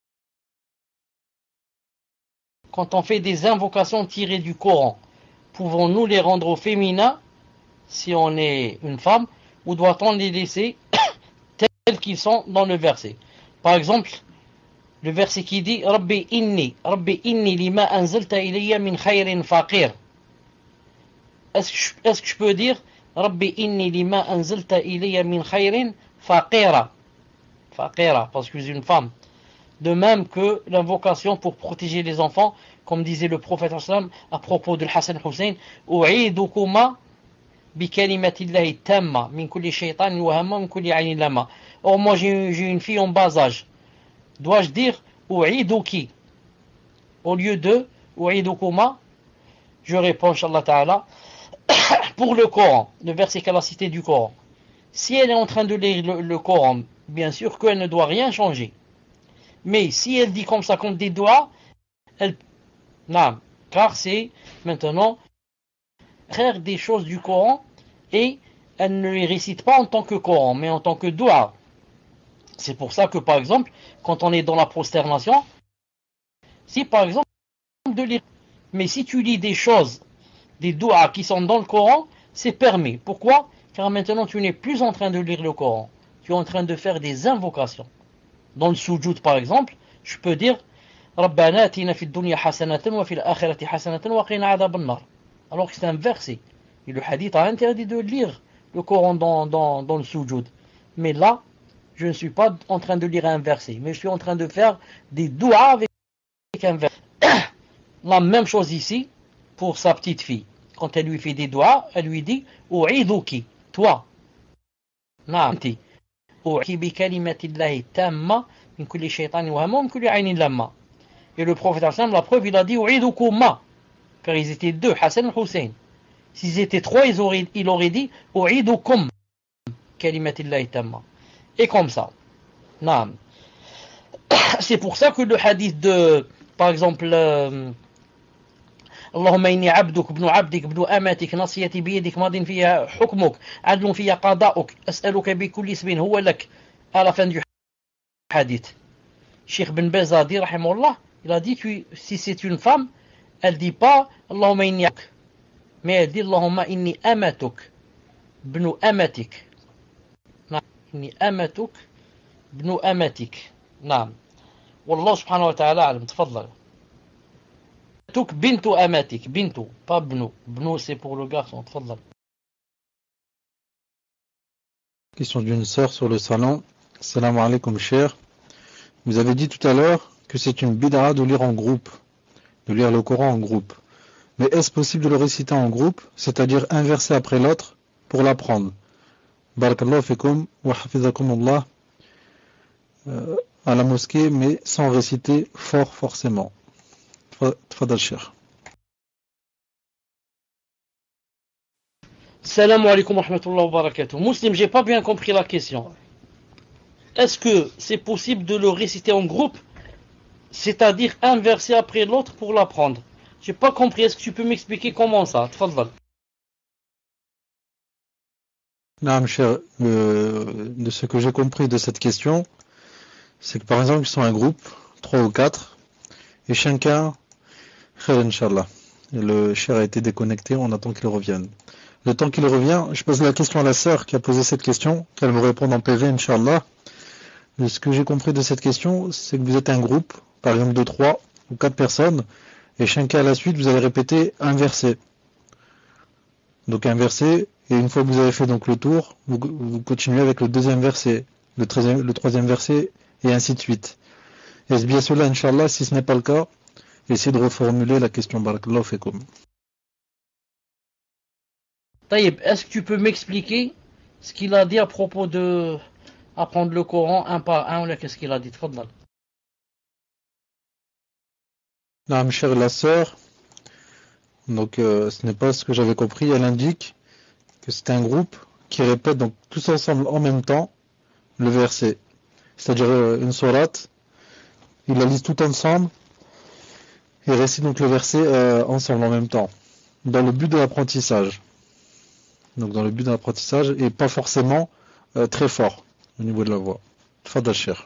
Quand on fait des invocations tirées du Coran, pouvons-nous les rendre au féminin si on est une femme, ou doit-on les laisser tels qu'ils sont dans le verset? Par exemple, le verset qui dit Rabbi inni, Rabbi inni lima anzalta ilayya min khayrin faqir. Est-ce que, je, est-ce que je peux dire Rabbi inni lima anzalta ilayya min khayrin faqira? Faqira, parce que je suis une femme. De même que l'invocation pour protéger les enfants, comme disait le prophète à propos de Hassan Hussein, U'idukuma bi kalimatillahi tamma min kulli shaytan wa hamma min kulli aynin lama. Or moi j'ai, j'ai une fille en bas âge. Dois-je dire U'iduki au lieu de U'idukuma? Je réponds, Inch'Allah Ta'ala, pour le Coran, le verset qu'elle a cité du Coran. Si elle est en train de lire le, le Coran, bien sûr qu'elle ne doit rien changer. Mais si elle dit comme ça, comme des doigts, elle... Non, car c'est maintenant faire des choses du Coran et elle ne les récite pas en tant que Coran, mais en tant que doigt. C'est pour ça que, par exemple, quand on est dans la prosternation, si par exemple, de lire, mais si tu lis des choses, des doigts qui sont dans le Coran, c'est permis. Pourquoi? Car maintenant tu n'es plus en train de lire le Coran, tu es en train de faire des invocations. Dans le sujoud par exemple, je peux dire Rabbana atina fid dunya hasanatan wa fil akhirati hasanatan wa qina adhaban nar. Alors que c'est un verset. Et le hadith a interdit de lire le Coran dans, dans, dans le sujoud. Mais là, je ne suis pas en train de lire un verset, mais je suis en train de faire des doigts avec un verset. La même chose ici pour sa petite fille. Quand elle lui fait des doigts, elle lui dit U'iduki, toi. Naamti. Et le prophète, la preuve, il a dit U'idukuma, car ils étaient deux, Hassan et Hussein. S'ils étaient trois, ils auraient, il aurait dit U'idukum kalimatillahi tamma. Et comme ça. Naam. C'est pour ça que le hadith de, par exemple, euh, اللهم إني عبدك ابن عبدك ابن أمتك نصيتي بيدك ماض فيها حكمك عدل فيها قضاؤك أسألك بكل اسم هو لك. À la fin du hadith, Cheikh Ben Baz a dit, rahimahullah, il a dit que si c'est une femme, elle dit pas Allahumma inni abduk, mais elle dit Allahumma inni amatuk ibn amatik. Inni amatuk ibn amatik. Naam. Wallah subhanahu wa ta'ala alam. Tfadlal. Amatuk bintu amatik. Bintu, pas bnu. Bnu c'est pour le garçon. Tfadlal. Question d'une sœur sur le salon. Salam alaikum cher. Vous avez dit tout à l'heure que c'est une bid'a de lire en groupe, de lire le Coran en groupe. Mais est-ce possible de le réciter en groupe, c'est-à-dire un verset après l'autre, pour l'apprendre? Barakallahu fikum wa hafizakumullah, euh, à la mosquée, mais sans réciter fort forcément. Tfadal cher. Salam alaikum wa rahmatullahi wa barakatuh. Muslim, j'ai pas bien compris la question. Est-ce que c'est possible de le réciter en groupe, c'est-à-dire un verset après l'autre pour l'apprendre? J'ai pas compris. Est-ce que tu peux m'expliquer comment ça? Tfadal. Non, cher, euh, de ce que j'ai compris de cette question, c'est que par exemple, ils sont un groupe, trois ou quatre, et chacun, khair inshallah. Et le cher a été déconnecté, on attend qu'il revienne. Le temps qu'il revient, je pose la question à la sœur qui a posé cette question, qu'elle me réponde en P V, inshallah. Et ce que j'ai compris de cette question, c'est que vous êtes un groupe, par exemple de trois ou quatre personnes, et chacun à la suite, vous allez répéter un verset. Donc un verset, et une fois que vous avez fait donc le tour, vous, vous continuez avec le deuxième verset, le, treizième, le troisième verset, et ainsi de suite. Est-ce bien cela, Inch'Allah? Si ce n'est pas le cas, essayez de reformuler la question. Barakallahu fikum. Taïb, est-ce que tu peux m'expliquer ce qu'il a dit à propos de apprendre le Coran un par un, ou là, qu'est-ce qu'il a dit? Tfaddal. Naam, chère la sœur, donc euh, ce n'est pas ce que j'avais compris. Elle indique que c'est un groupe qui répète donc tous ensemble en même temps le verset. C'est-à-dire euh, une sourate, ils la lisent tout ensemble et récitent donc le verset euh, ensemble en même temps, dans le but de l'apprentissage. Donc dans le but de l'apprentissage et pas forcément euh, très fort au niveau de la voix. Tfaddal cher.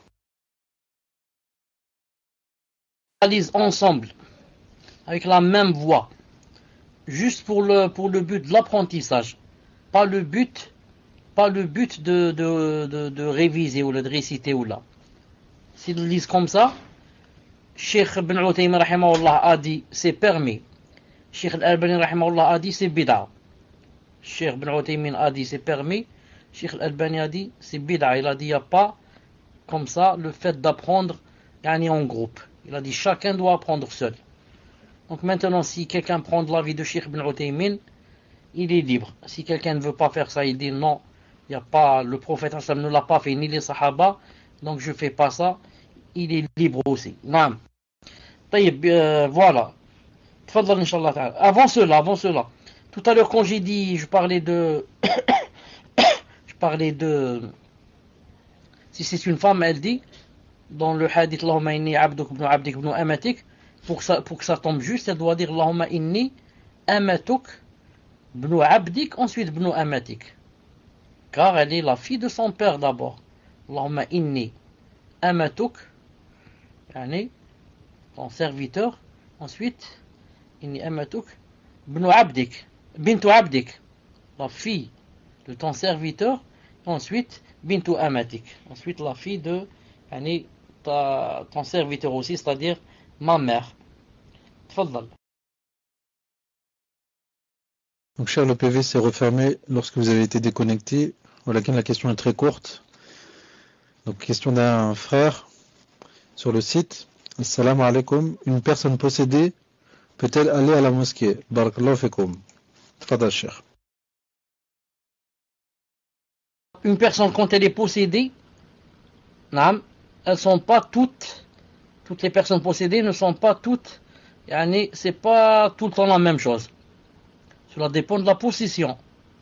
Ils lisent ensemble, avec la même voix, juste pour le, pour le but de l'apprentissage, pas le but, pas le but de, de, de, de réviser ou de réciter ou là. S'ils lisent comme ça, Cheikh Ibn Uthaymin rahimahullah a dit c'est permis. Cheikh Al-Albani rahimahullah a dit c'est bid'a. Cheikh Ibn Uthaymin a dit c'est permis. Cheikh Al-Albani a dit c'est bid'a. Il a dit il n'y a pas comme ça le fait d'apprendre yani, en groupe. Il a dit chacun doit apprendre seul. Donc maintenant si quelqu'un prend de l'avis de Cheikh Ibn Uthaymin, il est libre. Si quelqu'un ne veut pas faire ça, il dit non, il y a pas, le prophète ne l'a pas fait, ni les sahaba, donc je fais pas ça, il est libre aussi. Non. Euh, voilà. Tfaddal, Inch'Allah ta'ala. Avant cela, avant cela, tout à l'heure quand j'ai dit, je parlais de, je parlais de, si c'est une femme, elle dit, dans le hadith, Allahumma inni abduk ibn abdik ibn amatik, pour que ça, pour que ça tombe juste, elle doit dire Allahumma inni amatuk ibn abdik, ensuite ibn amatik. Car elle est la fille de son père d'abord. Allahumma inni amatuk, yani, ton serviteur, ensuite, inni amatuk ibn abdik, bintu abdik, la fille de ton serviteur, ensuite, bintu amatik, ensuite la fille de, yani, ta, ton serviteur aussi, c'est-à-dire ma mère. Tfaddal. Donc cher, le P V s'est refermé lorsque vous avez été déconnecté. Voilà, la question est très courte. Donc question d'un frère sur le site. Assalamu alaikum. Une personne possédée peut-elle aller à la mosquée? Barakallahu fikum. Tfaddal cher. Une personne quand elle est possédée, elles ne sont pas toutes, toutes les personnes possédées ne sont pas toutes, yani, c'est pas tout le temps la même chose. Cela dépend de la possession,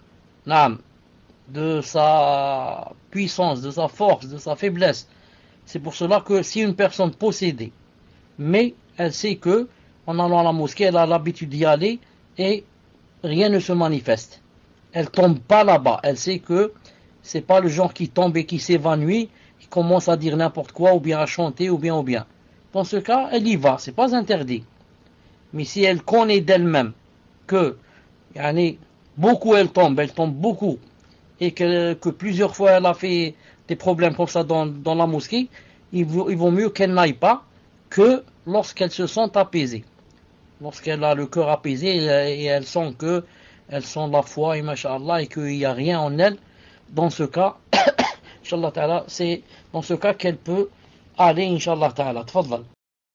de sa puissance, de sa force, de sa faiblesse. C'est pour cela que si une personne possédée, mais elle sait que en allant à la mosquée, elle a l'habitude d'y aller et rien ne se manifeste. Elle tombe pas là-bas. Elle sait que c'est pas le genre qui tombe et qui s'évanouit, qui commence à dire n'importe quoi, ou bien à chanter, ou bien, ou bien. Dans ce cas, elle y va, c'est pas interdit. Mais si elle connaît d'elle-même que, yani, beaucoup elle tombe, elle tombe beaucoup, et que, que plusieurs fois elle a fait des problèmes comme ça dans, dans la mosquée, il vaut, il vaut mieux qu'elle n'aille pas que lorsqu'elle se sent apaisée. Lorsqu'elle a le cœur apaisé et elle sent que elles sont la foi et masha'Allah et qu'il n'y a rien en elle, dans ce cas, Inch'Allah ta'ala, c'est dans ce cas qu'elle peut aller, Inch'Allah ta'ala. Tfaddal.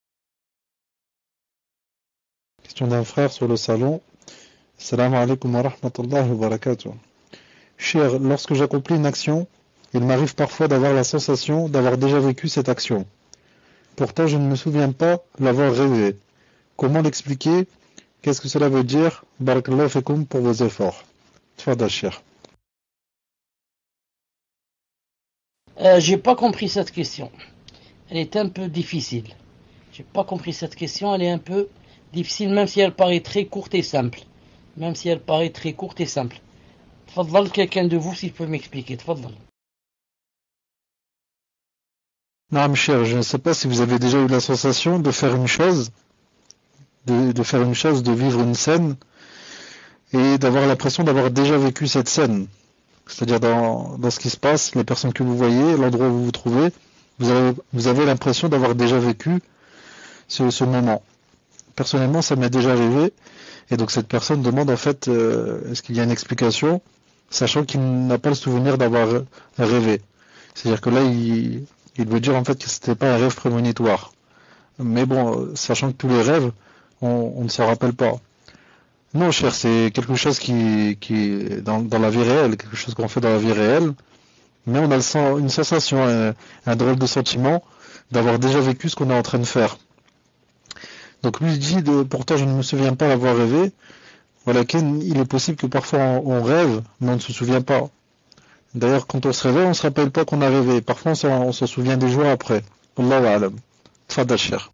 Question d'un frère sur le salon. Assalamu alaikum wa rahmatullahi wa barakatuh. Cher, lorsque j'accomplis une action, il m'arrive parfois d'avoir la sensation d'avoir déjà vécu cette action. Pourtant, je ne me souviens pas l'avoir rêvé. Comment l'expliquer? Qu'est-ce que cela veut dire? Barakallahu fikum pour vos efforts. Tfadal cher. Euh, j'ai pas compris cette question. Elle est un peu difficile. J'ai pas compris cette question. Elle est un peu difficile, même si elle paraît très courte et simple. Même si elle paraît très courte et simple. Tfadal, quelqu'un de vous, s'il peut m'expliquer. Tfadal. Non, cher, je ne sais pas si vous avez déjà eu la sensation de faire une chose, de, de faire une chose, de vivre une scène, et d'avoir l'impression d'avoir déjà vécu cette scène. C'est-à-dire dans, dans ce qui se passe, les personnes que vous voyez, l'endroit où vous vous trouvez, vous avez, vous avez l'impression d'avoir déjà vécu ce, ce moment. Personnellement, ça m'est déjà arrivé, et donc cette personne demande en fait, euh, est-ce qu'il y a une explication, sachant qu'il n'a pas le souvenir d'avoir rêvé. C'est-à-dire que là, il, il veut dire en fait que c'était pas un rêve prémonitoire. Mais bon, sachant que tous les rêves, on, on ne s'en rappelle pas. Non, cher, c'est quelque chose qui, qui est dans, dans la vie réelle, quelque chose qu'on fait dans la vie réelle, mais on a le sens, une sensation, un, un drôle de sentiment d'avoir déjà vécu ce qu'on est en train de faire. Donc lui dit, de, pourtant je ne me souviens pas d'avoir rêvé. Voilà, il est possible que parfois on, on rêve, mais on ne se souvient pas. D'ailleurs, quand on se réveille, on ne se rappelle pas qu'on a rêvé. Parfois, on s'en souvient des jours après. Allahu a'lam. Tfadal, cher.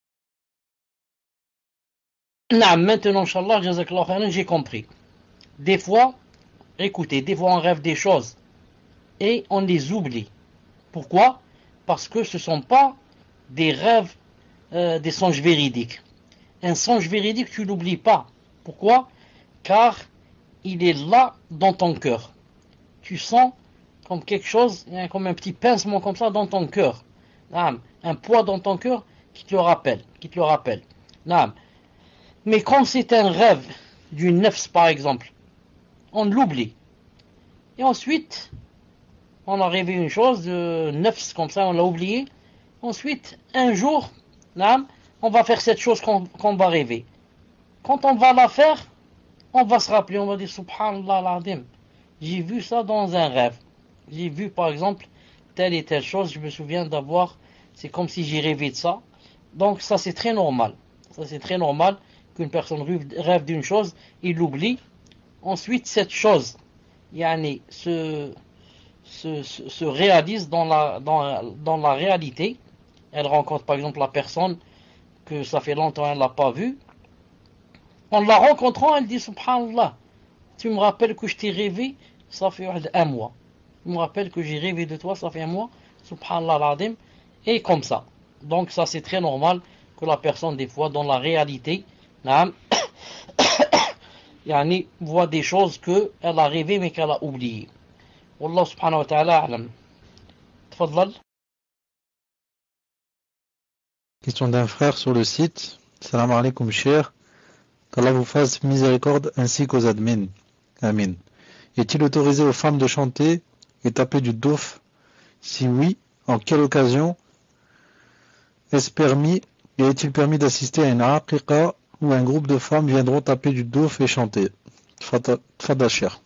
Non, maintenant, Inch'Allah, Jazakallah khairan, j'ai compris. Des fois, écoutez, des fois on rêve des choses et on les oublie. Pourquoi? Parce que ce ne sont pas des rêves, euh, des songes véridiques. Un songe véridique, tu ne l'oublies pas. Pourquoi? Car il est là dans ton cœur. Tu sens comme quelque chose, comme un petit pincement comme ça dans ton cœur. Un poids dans ton cœur qui te le rappelle. Qui te le rappelle. Mais quand c'est un rêve d'une nefs par exemple, on l'oublie. Et ensuite, on a rêvé une chose de nefs comme ça, on l'a oublié. Ensuite, un jour, on va faire cette chose qu'on qu'on va rêver. Quand on va la faire, on va se rappeler, on va dire Subhanallah al-Azim. J'ai vu ça dans un rêve. J'ai vu par exemple telle et telle chose, je me souviens d'avoir, c'est comme si j'ai rêvé de ça. Donc ça c'est très normal. Ça c'est très normal qu'une personne rêve d'une chose, il l'oublie. Ensuite cette chose, yani, se, se, se, se réalise dans la, dans, dans la réalité. Elle rencontre par exemple la personne que ça fait longtemps qu'elle ne l'a pas vue. En la rencontrant, elle dit Subhanallah, tu me rappelles que je t'ai rêvé, ça fait un mois. Tu me rappelles que j'ai rêvé de toi, ça fait un mois. Subhanallah al-Azim. Et comme ça. Donc ça c'est très normal que la personne des fois dans la réalité yani, voit des choses qu'elle a rêvé mais qu'elle a oubliées. Wallah subhanahu wa ta'ala a'lam. Tfadlal. Question d'un frère sur le site. Salam alaikum cher. Qu'Allah vous fasse miséricorde ainsi qu'aux admins. Amin. Est-il autorisé aux femmes de chanter et taper du douf? Si oui, en quelle occasion est-ce permis et est-il permis d'assister à une aqiqa où un groupe de femmes viendront taper du douf et chanter? Tfadal cher.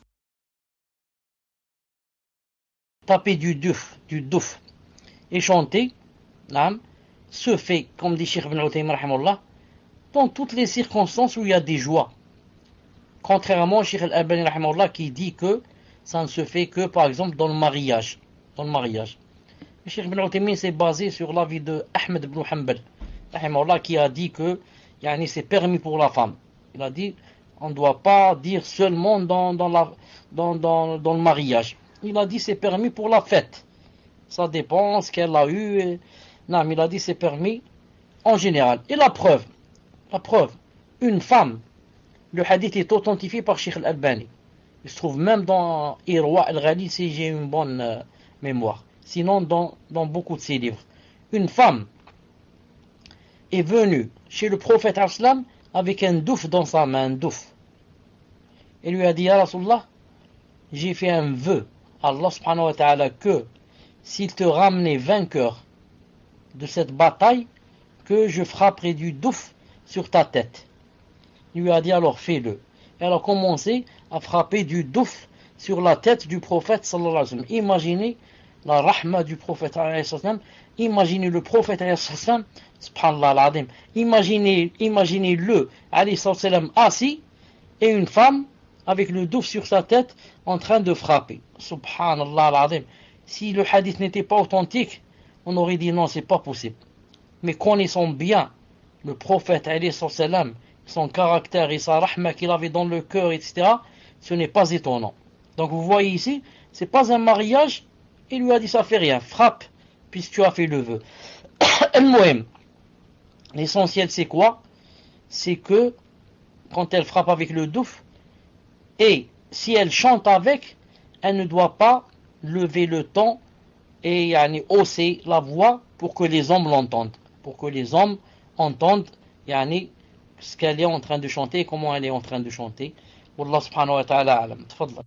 Taper du douf, du douf et chanter, là, se fait, comme dit Cheikh Ibn Uthaymin rahimahullah, dans toutes les circonstances où il y a des joies. Contrairement à Cheikh Al-Albani rahimahullah qui dit que ça ne se fait que par exemple dans le mariage. Dans le mariage. Cheikh Ibn Uthaymin s'est basé sur l'avis de Ahmed ibn Hanbal rahimahullah qui a dit que yani, c'est permis pour la femme. Il a dit on ne doit pas dire seulement dans, dans, la, dans, dans, dans le mariage. Il a dit c'est permis pour la fête. Ça dépend ce qu'elle a eu. Et... Non, mais il a dit c'est permis en général. Et la preuve, la preuve, une femme, le hadith est authentifié par Cheikh Al-Albani. Il se trouve même dans Irwa Al-Ghali si j'ai une bonne euh, mémoire. Sinon dans, dans beaucoup de ses livres. Une femme est venue chez le prophète Aslam avec un douf dans sa main, un douf. Et lui a dit, Ya Rasulallah, j'ai fait un vœu à Allah subhanahu wa ta'ala que s'il te ramenait vainqueur de cette bataille, que je frapperai du douf sur ta tête. Il lui a dit alors fais-le. Et elle a commencé à frapper du douf sur la tête du prophète sallallahu alayhi wa sallam. Imaginez la rahma du prophète alayhi wa sallam. Imaginez le prophète alayhi wa sallam. Subhanallah al-Azim. Imaginez, imaginez-le alayhi wa sallam assis et une femme avec le douf sur sa tête en train de frapper. Subhanallah al-Azim. Si le hadith n'était pas authentique, on aurait dit non, c'est pas possible. Mais connaissons bien le prophète alayhi wa sallam, son caractère et sa rahma qu'il avait dans le cœur, et cetera, ce n'est pas étonnant. Donc vous voyez ici, c'est pas un mariage, il lui a dit ça fait rien, frappe, puisque tu as fait le vœu. L'essentiel c'est quoi? C'est que quand elle frappe avec le douf, et si elle chante avec, elle ne doit pas lever le ton et yani, hausser la voix pour que les hommes l'entendent. Pour que les hommes entendent yani, ce qu'elle est en train de chanter et comment elle est en train de chanter. Wallah subhanahu wa ta'ala alam. Tfadla.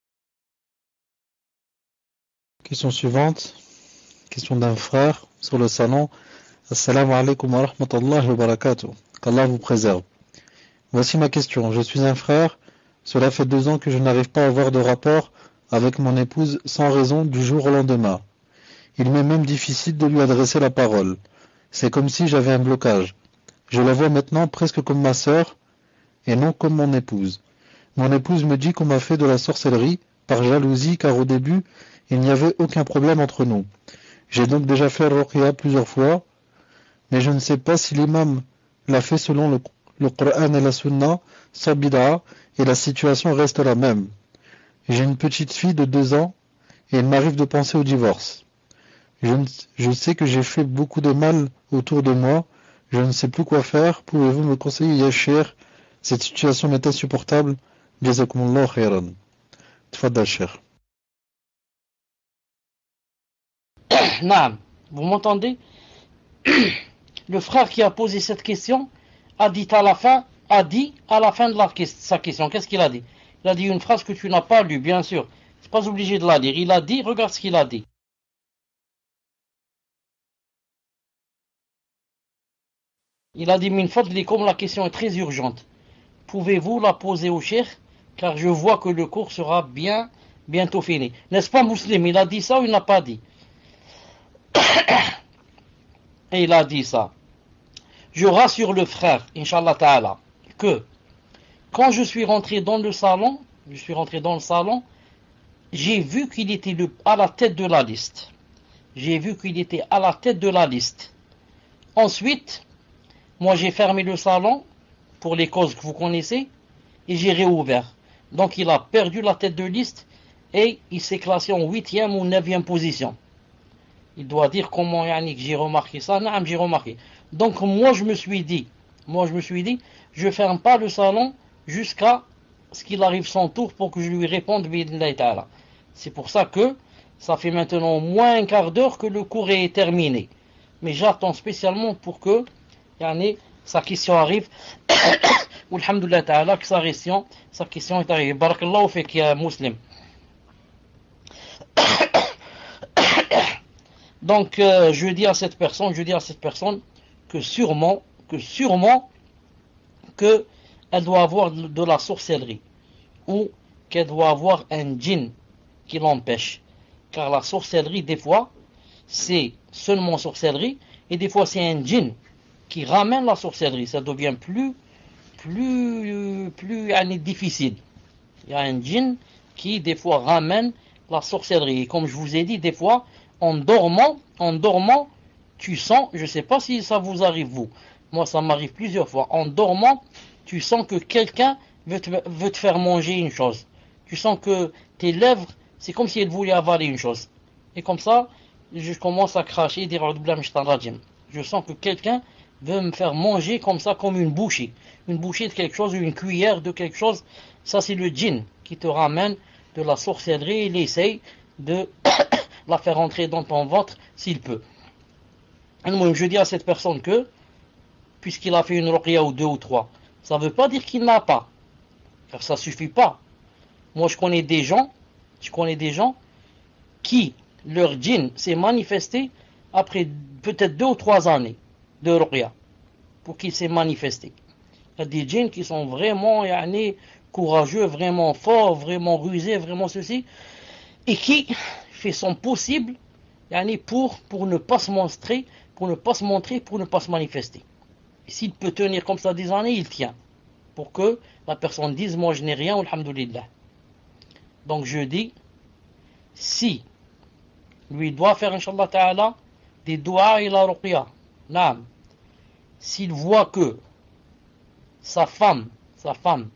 Question suivante. Question d'un frère sur le salon. Assalamu alaikum wa rahmatullahi wa barakatuh. Qu'Allah vous préserve. Voici ma question. Je suis un frère. Cela fait deux ans que je n'arrive pas à avoir de rapport avec mon épouse sans raison du jour au lendemain. Il m'est même difficile de lui adresser la parole. C'est comme si j'avais un blocage. Je la vois maintenant presque comme ma sœur et non comme mon épouse. Mon épouse me dit qu'on m'a fait de la sorcellerie par jalousie car au début, il n'y avait aucun problème entre nous. J'ai donc déjà fait Ruqya plusieurs fois, mais je ne sais pas si l'imam l'a fait selon le, le Coran et la Sunna, sans bid'a, et la situation reste la même. J'ai une petite fille de deux ans, et il m'arrive de penser au divorce. Je, ne, je sais que j'ai fait beaucoup de mal autour de moi, je ne sais plus quoi faire, pouvez-vous me conseiller, Yachir? Cette situation m'est insupportable. Jazakumullah khairan. Tfaddal, Cheikh. Naam, vous m'entendez? Le frère qui a posé cette question a dit à la fin, a dit à la fin de la, sa question, qu'est-ce qu'il a dit? Il a dit une phrase que tu n'as pas lue, bien sûr. Tu n'es pas obligé de la lire. Il a dit, regarde ce qu'il a dit. Il a dit, min fadlikum, la question est très urgente. Pouvez-vous la poser au cheikh? Car je vois que le cours sera bien, bientôt fini. N'est-ce pas, Muslim? Il a dit ça ou il n'a pas dit? Et il a dit ça. Je rassure le frère, Inch'Allah Ta'ala, que quand je suis rentré dans le salon, je suis rentré dans le salon, j'ai vu qu'il était le, à la tête de la liste. J'ai vu qu'il était à la tête de la liste. Ensuite, moi j'ai fermé le salon, pour les causes que vous connaissez, et j'ai réouvert. Donc il a perdu la tête de liste, et il s'est classé en huitième ou neuvième position. Il doit dire comment Yannick j'ai remarqué ça. Non, j'ai remarqué. Donc moi je me suis dit, moi je me suis dit, je ferme pas le salon jusqu'à ce qu'il arrive son tour pour que je lui réponde bi'idhnillahi ta'ala. C'est pour ça que ça fait maintenant au moins un quart d'heure que le cours est terminé. Mais j'attends spécialement pour que Yannick, sa question arrive. Alhamdulillah ta'ala que sa question, sa question est arrivée. Barakallahu fik ya muslim. Donc, euh, je dis à cette personne, je dis à cette personne que sûrement, que sûrement, que elle doit avoir de la sorcellerie ou qu'elle doit avoir un djinn qui l'empêche. Car la sorcellerie, des fois, c'est seulement sorcellerie et des fois c'est un djinn qui ramène la sorcellerie. Ça devient plus, plus, plus euh, difficile. Il y a un djinn qui, des fois, ramène la sorcellerie. Et comme je vous ai dit, des fois, en dormant, en dormant, tu sens, je ne sais pas si ça vous arrive vous, moi ça m'arrive plusieurs fois, en dormant, tu sens que quelqu'un veut te, veut te faire manger une chose. Tu sens que tes lèvres, c'est comme si elles voulaient avaler une chose. Et comme ça, je commence à cracher et dire, je sens que quelqu'un veut me faire manger comme ça, comme une bouchée. Une bouchée de quelque chose, une cuillère de quelque chose. Ça c'est le djinn qui te ramène de la sorcellerie, il essaye de la faire entrer dans ton ventre s'il peut. Et moi, je dis à cette personne que, puisqu'il a fait une ruqya ou deux ou trois, ça ne veut pas dire qu'il n'a pas, car ça ne suffit pas. Moi, je connais des gens, je connais des gens qui, leur djinn s'est manifesté après peut-être deux ou trois années de ruqya, pour qu'il s'est manifesté. Il y a des djinns qui sont vraiment yani, courageux, vraiment forts, vraiment rusés, vraiment ceci, et qui fait son possible yani, pour, pour ne pas se montrer, pour ne pas se montrer, pour ne pas se manifester. Et s'il peut tenir comme ça des années, il tient. Pour que la personne dise, moi je n'ai rien, alhamdoulilah. Donc je dis, si lui doit faire, Inch'Allah Ta'ala, des doigts et la ruqya, naam, s'il voit que sa femme, sa femme,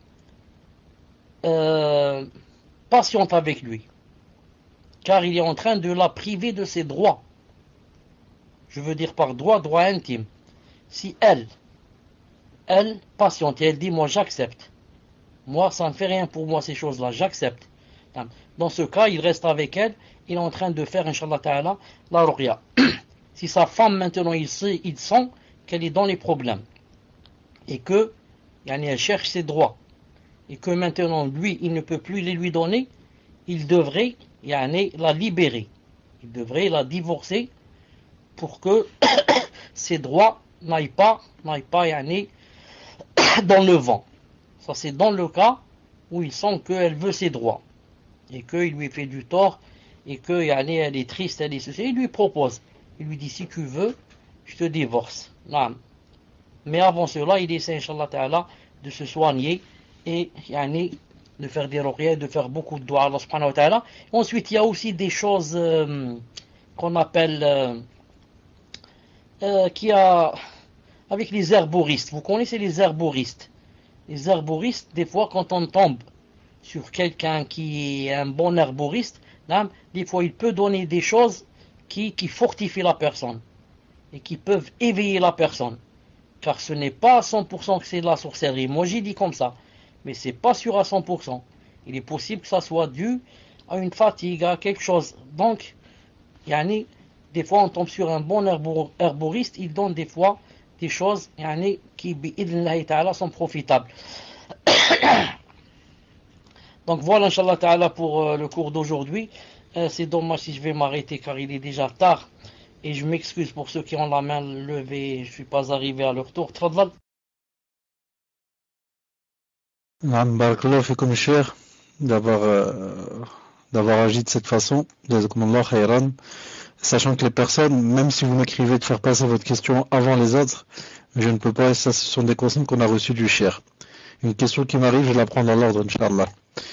euh, patiente avec lui, car il est en train de la priver de ses droits. Je veux dire par droit, droit intime. Si elle, elle, patiente, et elle dit, moi j'accepte. Moi, ça ne fait rien pour moi ces choses-là, j'accepte. Dans ce cas, il reste avec elle il est en train de faire, Inch'Allah Ta'ala, la ruqya. Si sa femme, maintenant, il sait, il sent qu'elle est dans les problèmes, et que, yani, elle cherche ses droits, et que maintenant, lui, il ne peut plus les lui donner, il devrait, yani, la libérer. Il devrait la divorcer pour que ses droits n'aillent pas, n'aillent pas, yani, dans le vent. Ça, c'est dans le cas où il sent qu'elle veut ses droits, et qu'il lui fait du tort, et que, yani, elle est triste, elle est ceci, il lui propose. Il lui dit, si tu veux, je te divorce. Non. Mais avant cela, il essaie, Inch'Allah Ta'ala, de se soigner et yani, de faire des ruqya, de faire beaucoup de doigts à Allah subhanahu wa ta'ala. Ensuite, il y a aussi des choses euh, qu'on appelle euh, euh, qui a avec les herboristes. Vous connaissez les herboristes. Les herboristes, des fois, quand on tombe sur quelqu'un qui est un bon herboriste, là, des fois, il peut donner des choses qui, qui fortifient la personne et qui peuvent éveiller la personne. Car ce n'est pas à cent pour cent que c'est de la sorcellerie. Moi, j'ai dit comme ça. Mais c'est pas sûr à cent pour cent. Il est possible que ça soit dû à une fatigue, à quelque chose. Donc, yani, des fois, on tombe sur un bon herboriste, il donne des fois des choses yani, qui, bi'idhnillahi ta'ala, sont profitables. Donc voilà, Inch'Allah Ta'ala, pour euh, le cours d'aujourd'hui. Euh, c'est dommage si je vais m'arrêter car il est déjà tard. Et je m'excuse pour ceux qui ont la main levée, je ne suis pas arrivé à leur tour. Tfadal. Barakallahu fikum cher d'avoir euh, d'avoir agi de cette façon. Jazakumullah khayran. Sachant que les personnes, même si vous m'écrivez de faire passer votre question avant les autres, je ne peux pas, et ça ce sont des consignes qu'on a reçues du cher. Une question qui m'arrive, je vais la prendre dans l'ordre, Inch'Allah.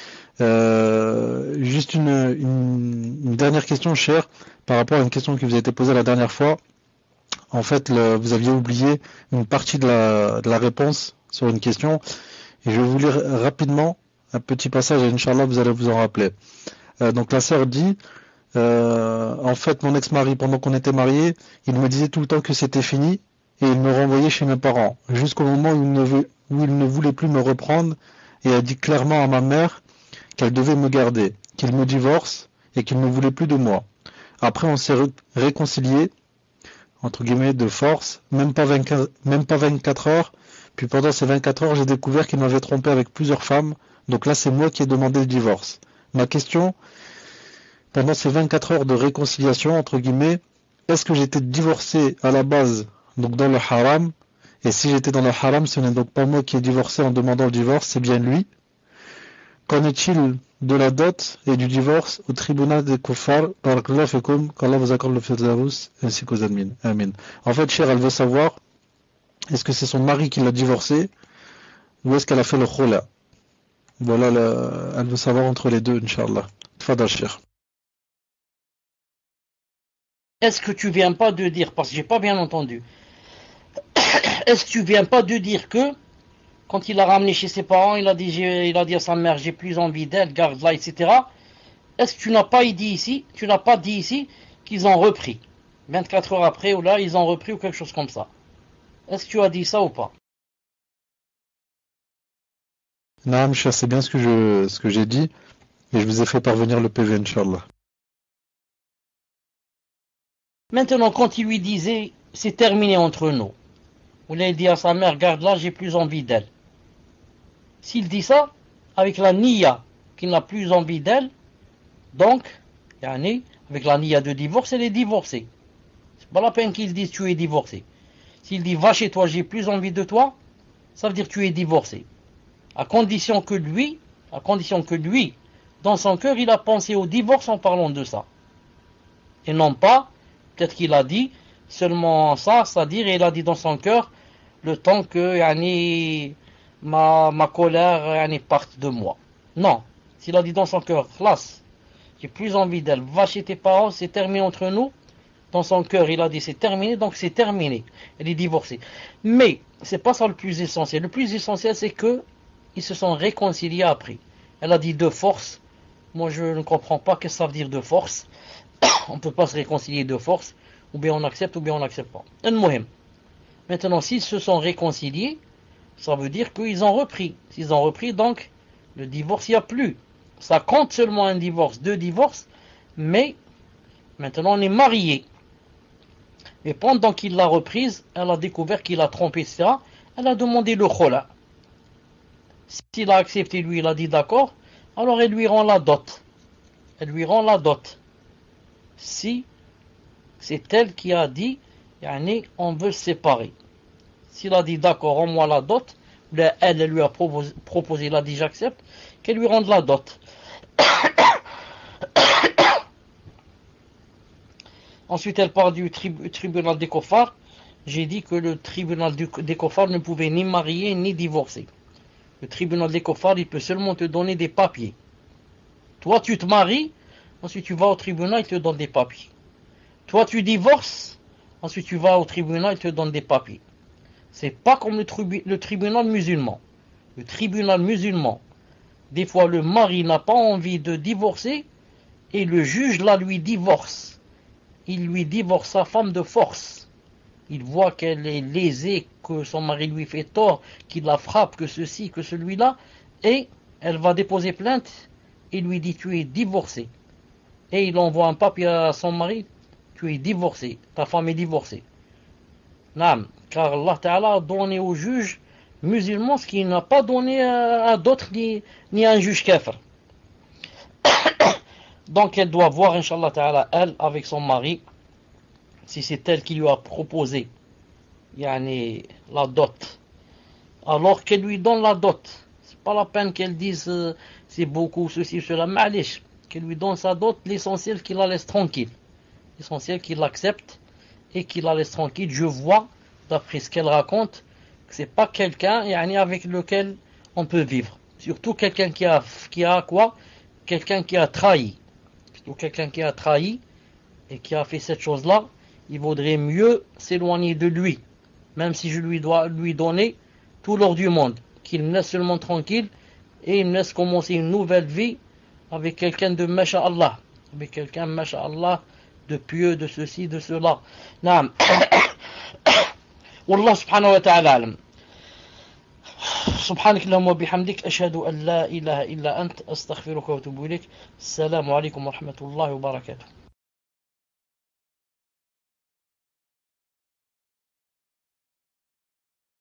Euh, juste une, une, une dernière question, cher, par rapport à une question qui vous a été posée la dernière fois. En fait, le, vous aviez oublié une partie de la, de la réponse sur une question, et je vais vous lire rapidement un petit passage, et Inch'Allah, vous allez vous en rappeler. Euh, donc la sœur dit, euh, en fait, mon ex-mari, pendant qu'on était mariés, il me disait tout le temps que c'était fini, et il me renvoyait chez mes parents, jusqu'au moment où il ne, veut, où il ne voulait plus me reprendre, et a dit clairement à ma mère qu'elle devait me garder, qu'il me divorce, et qu'il ne voulait plus de moi. Après, on s'est ré- réconciliés, entre guillemets, de force, même pas vingt-quatre, même pas vingt-quatre heures, puis pendant ces vingt-quatre heures, j'ai découvert qu'il m'avait trompé avec plusieurs femmes, donc là, c'est moi qui ai demandé le divorce. Ma question, pendant ces vingt-quatre heures de réconciliation, entre guillemets, est-ce que j'étais divorcé à la base, donc dans le haram, et si j'étais dans le haram, ce n'est donc pas moi qui ai divorcé en demandant le divorce, c'est bien lui. Qu'en est-il de la dot et du divorce au tribunal des kuffar? Barakallahu fikum, qu'Allah vous accorde le firdaus ainsi qu'aux admins. Amin. En fait, cher, elle veut savoir, est-ce que c'est son mari qui l'a divorcé, ou est-ce qu'elle a fait le khula? Voilà, la... elle veut savoir entre les deux, Inch'Allah. Tfadal, cher. Est-ce que tu viens pas de dire, parce que j'ai pas bien entendu, est-ce que tu viens pas de dire que quand il l'a ramené chez ses parents, il a dit, il a dit à sa mère, j'ai plus envie d'elle, garde-la, et cetera. Est-ce que tu n'as pas dit ici, tu n'as pas dit ici qu'ils ont repris vingt-quatre heures après, ou là, ils ont repris ou quelque chose comme ça? Est-ce que tu as dit ça ou pas? Non, cher, c'est bien ce que je, ce que j'ai dit, et je vous ai fait parvenir le P V, Inch'Allah. Maintenant, quand il lui disait, c'est terminé entre nous, ou là, il dit à sa mère, garde-la, j'ai plus envie d'elle. S'il dit ça, avec la niya, qu'il n'a plus envie d'elle, donc, yani, avec la niya de divorce, elle est divorcée. C'est pas la peine qu'il dise, tu es divorcé. S'il dit, va chez toi, j'ai plus envie de toi, ça veut dire que tu es divorcé. À condition que lui, à condition que lui, dans son cœur, il a pensé au divorce en parlant de ça. Et non pas, peut-être qu'il a dit seulement ça, c'est-à-dire, il a dit dans son cœur, le temps que, yani, ma, ma colère, yani, parte de moi. Non. S'il a dit dans son cœur, khlas, j'ai plus envie d'elle, va chez tes parents, c'est terminé entre nous. Dans son cœur, il a dit c'est terminé, donc c'est terminé. Elle est divorcée. Mais, c'est pas ça le plus essentiel. Le plus essentiel, c'est que ils se sont réconciliés après. Elle a dit de force. Moi, je ne comprends pas ce que ça veut dire de force. On ne peut pas se réconcilier de force. Ou bien on accepte, ou bien on n'accepte pas. Al-Muhim. Maintenant, s'ils se sont réconciliés, ça veut dire qu'ils ont repris. S'ils ont repris, donc, le divorce, il n'y a plus. Ça compte seulement un divorce, deux divorces, mais Maintenant, on est marié. Et pendant qu'il l'a reprise, elle a découvert qu'il a trompé, et cetera. Elle a demandé le khola. S'il a accepté, lui, il a dit d'accord, alors elle lui rend la dot. Elle lui rend la dot. Si c'est elle qui a dit, yani, on veut se séparer. S'il a dit d'accord, rends-moi la dot, elle, elle lui a proposé, proposé, il a dit j'accepte, qu'elle lui rende la dot. Ensuite, elle parle du tri- tribunal des Kofars. J'ai dit que le tribunal du, des Kofars ne pouvait ni marier ni divorcer. Le tribunal des Kofars, il peut seulement te donner des papiers. Toi, tu te maries, ensuite tu vas au tribunal, il te donne des papiers. Toi, tu divorces, ensuite tu vas au tribunal, il te donne des papiers. C'est pas comme le, tribu- le tribunal musulman. Le tribunal musulman, des fois le mari n'a pas envie de divorcer et le juge là lui divorce. Il lui divorce sa femme de force. Il voit qu'elle est lésée, que son mari lui fait tort, qu'il la frappe, que ceci, que celui-là, et elle va déposer plainte. Il lui dit tu es divorcé. Et il envoie un papier à son mari, tu es divorcé, ta femme est divorcée. Naam, car Allah Ta'ala a donné au juge musulman ce qu'il n'a pas donné à d'autres ni, ni à un juge kafir. Donc elle doit voir, Inch'Allah Ta'ala, elle, avec son mari, si c'est elle qui lui a proposé yani, la dot, alors qu'elle lui donne la dot. C'est pas la peine qu'elle dise euh, c'est beaucoup, ceci, cela, ma'alish. Qu'elle lui donne sa dot, l'essentiel qu'il la laisse tranquille. L'essentiel qu'il l'accepte et qu'il la laisse tranquille. Je vois, d'après ce qu'elle raconte, que c'est pas quelqu'un yani, avec lequel on peut vivre. Surtout quelqu'un qui a, qui a quoi? Quelqu'un qui a trahi. Surtout quelqu'un qui a trahi et qui a fait cette chose-là, il vaudrait mieux s'éloigner de lui, même si je lui dois lui donner tout l'or du monde, qu'il me laisse seulement tranquille et il me laisse commencer une nouvelle vie avec quelqu'un de masha'Allah, avec quelqu'un masha'Allah de pieux, de ceci, de cela. Naam. Wallah subhanahu wa ta'ala alam. سبحانك اللهم وبحمدك أشهد أن لا إله إلا أنت أستغفرك وأتوب إليك السلام عليكم ورحمة الله وبركاته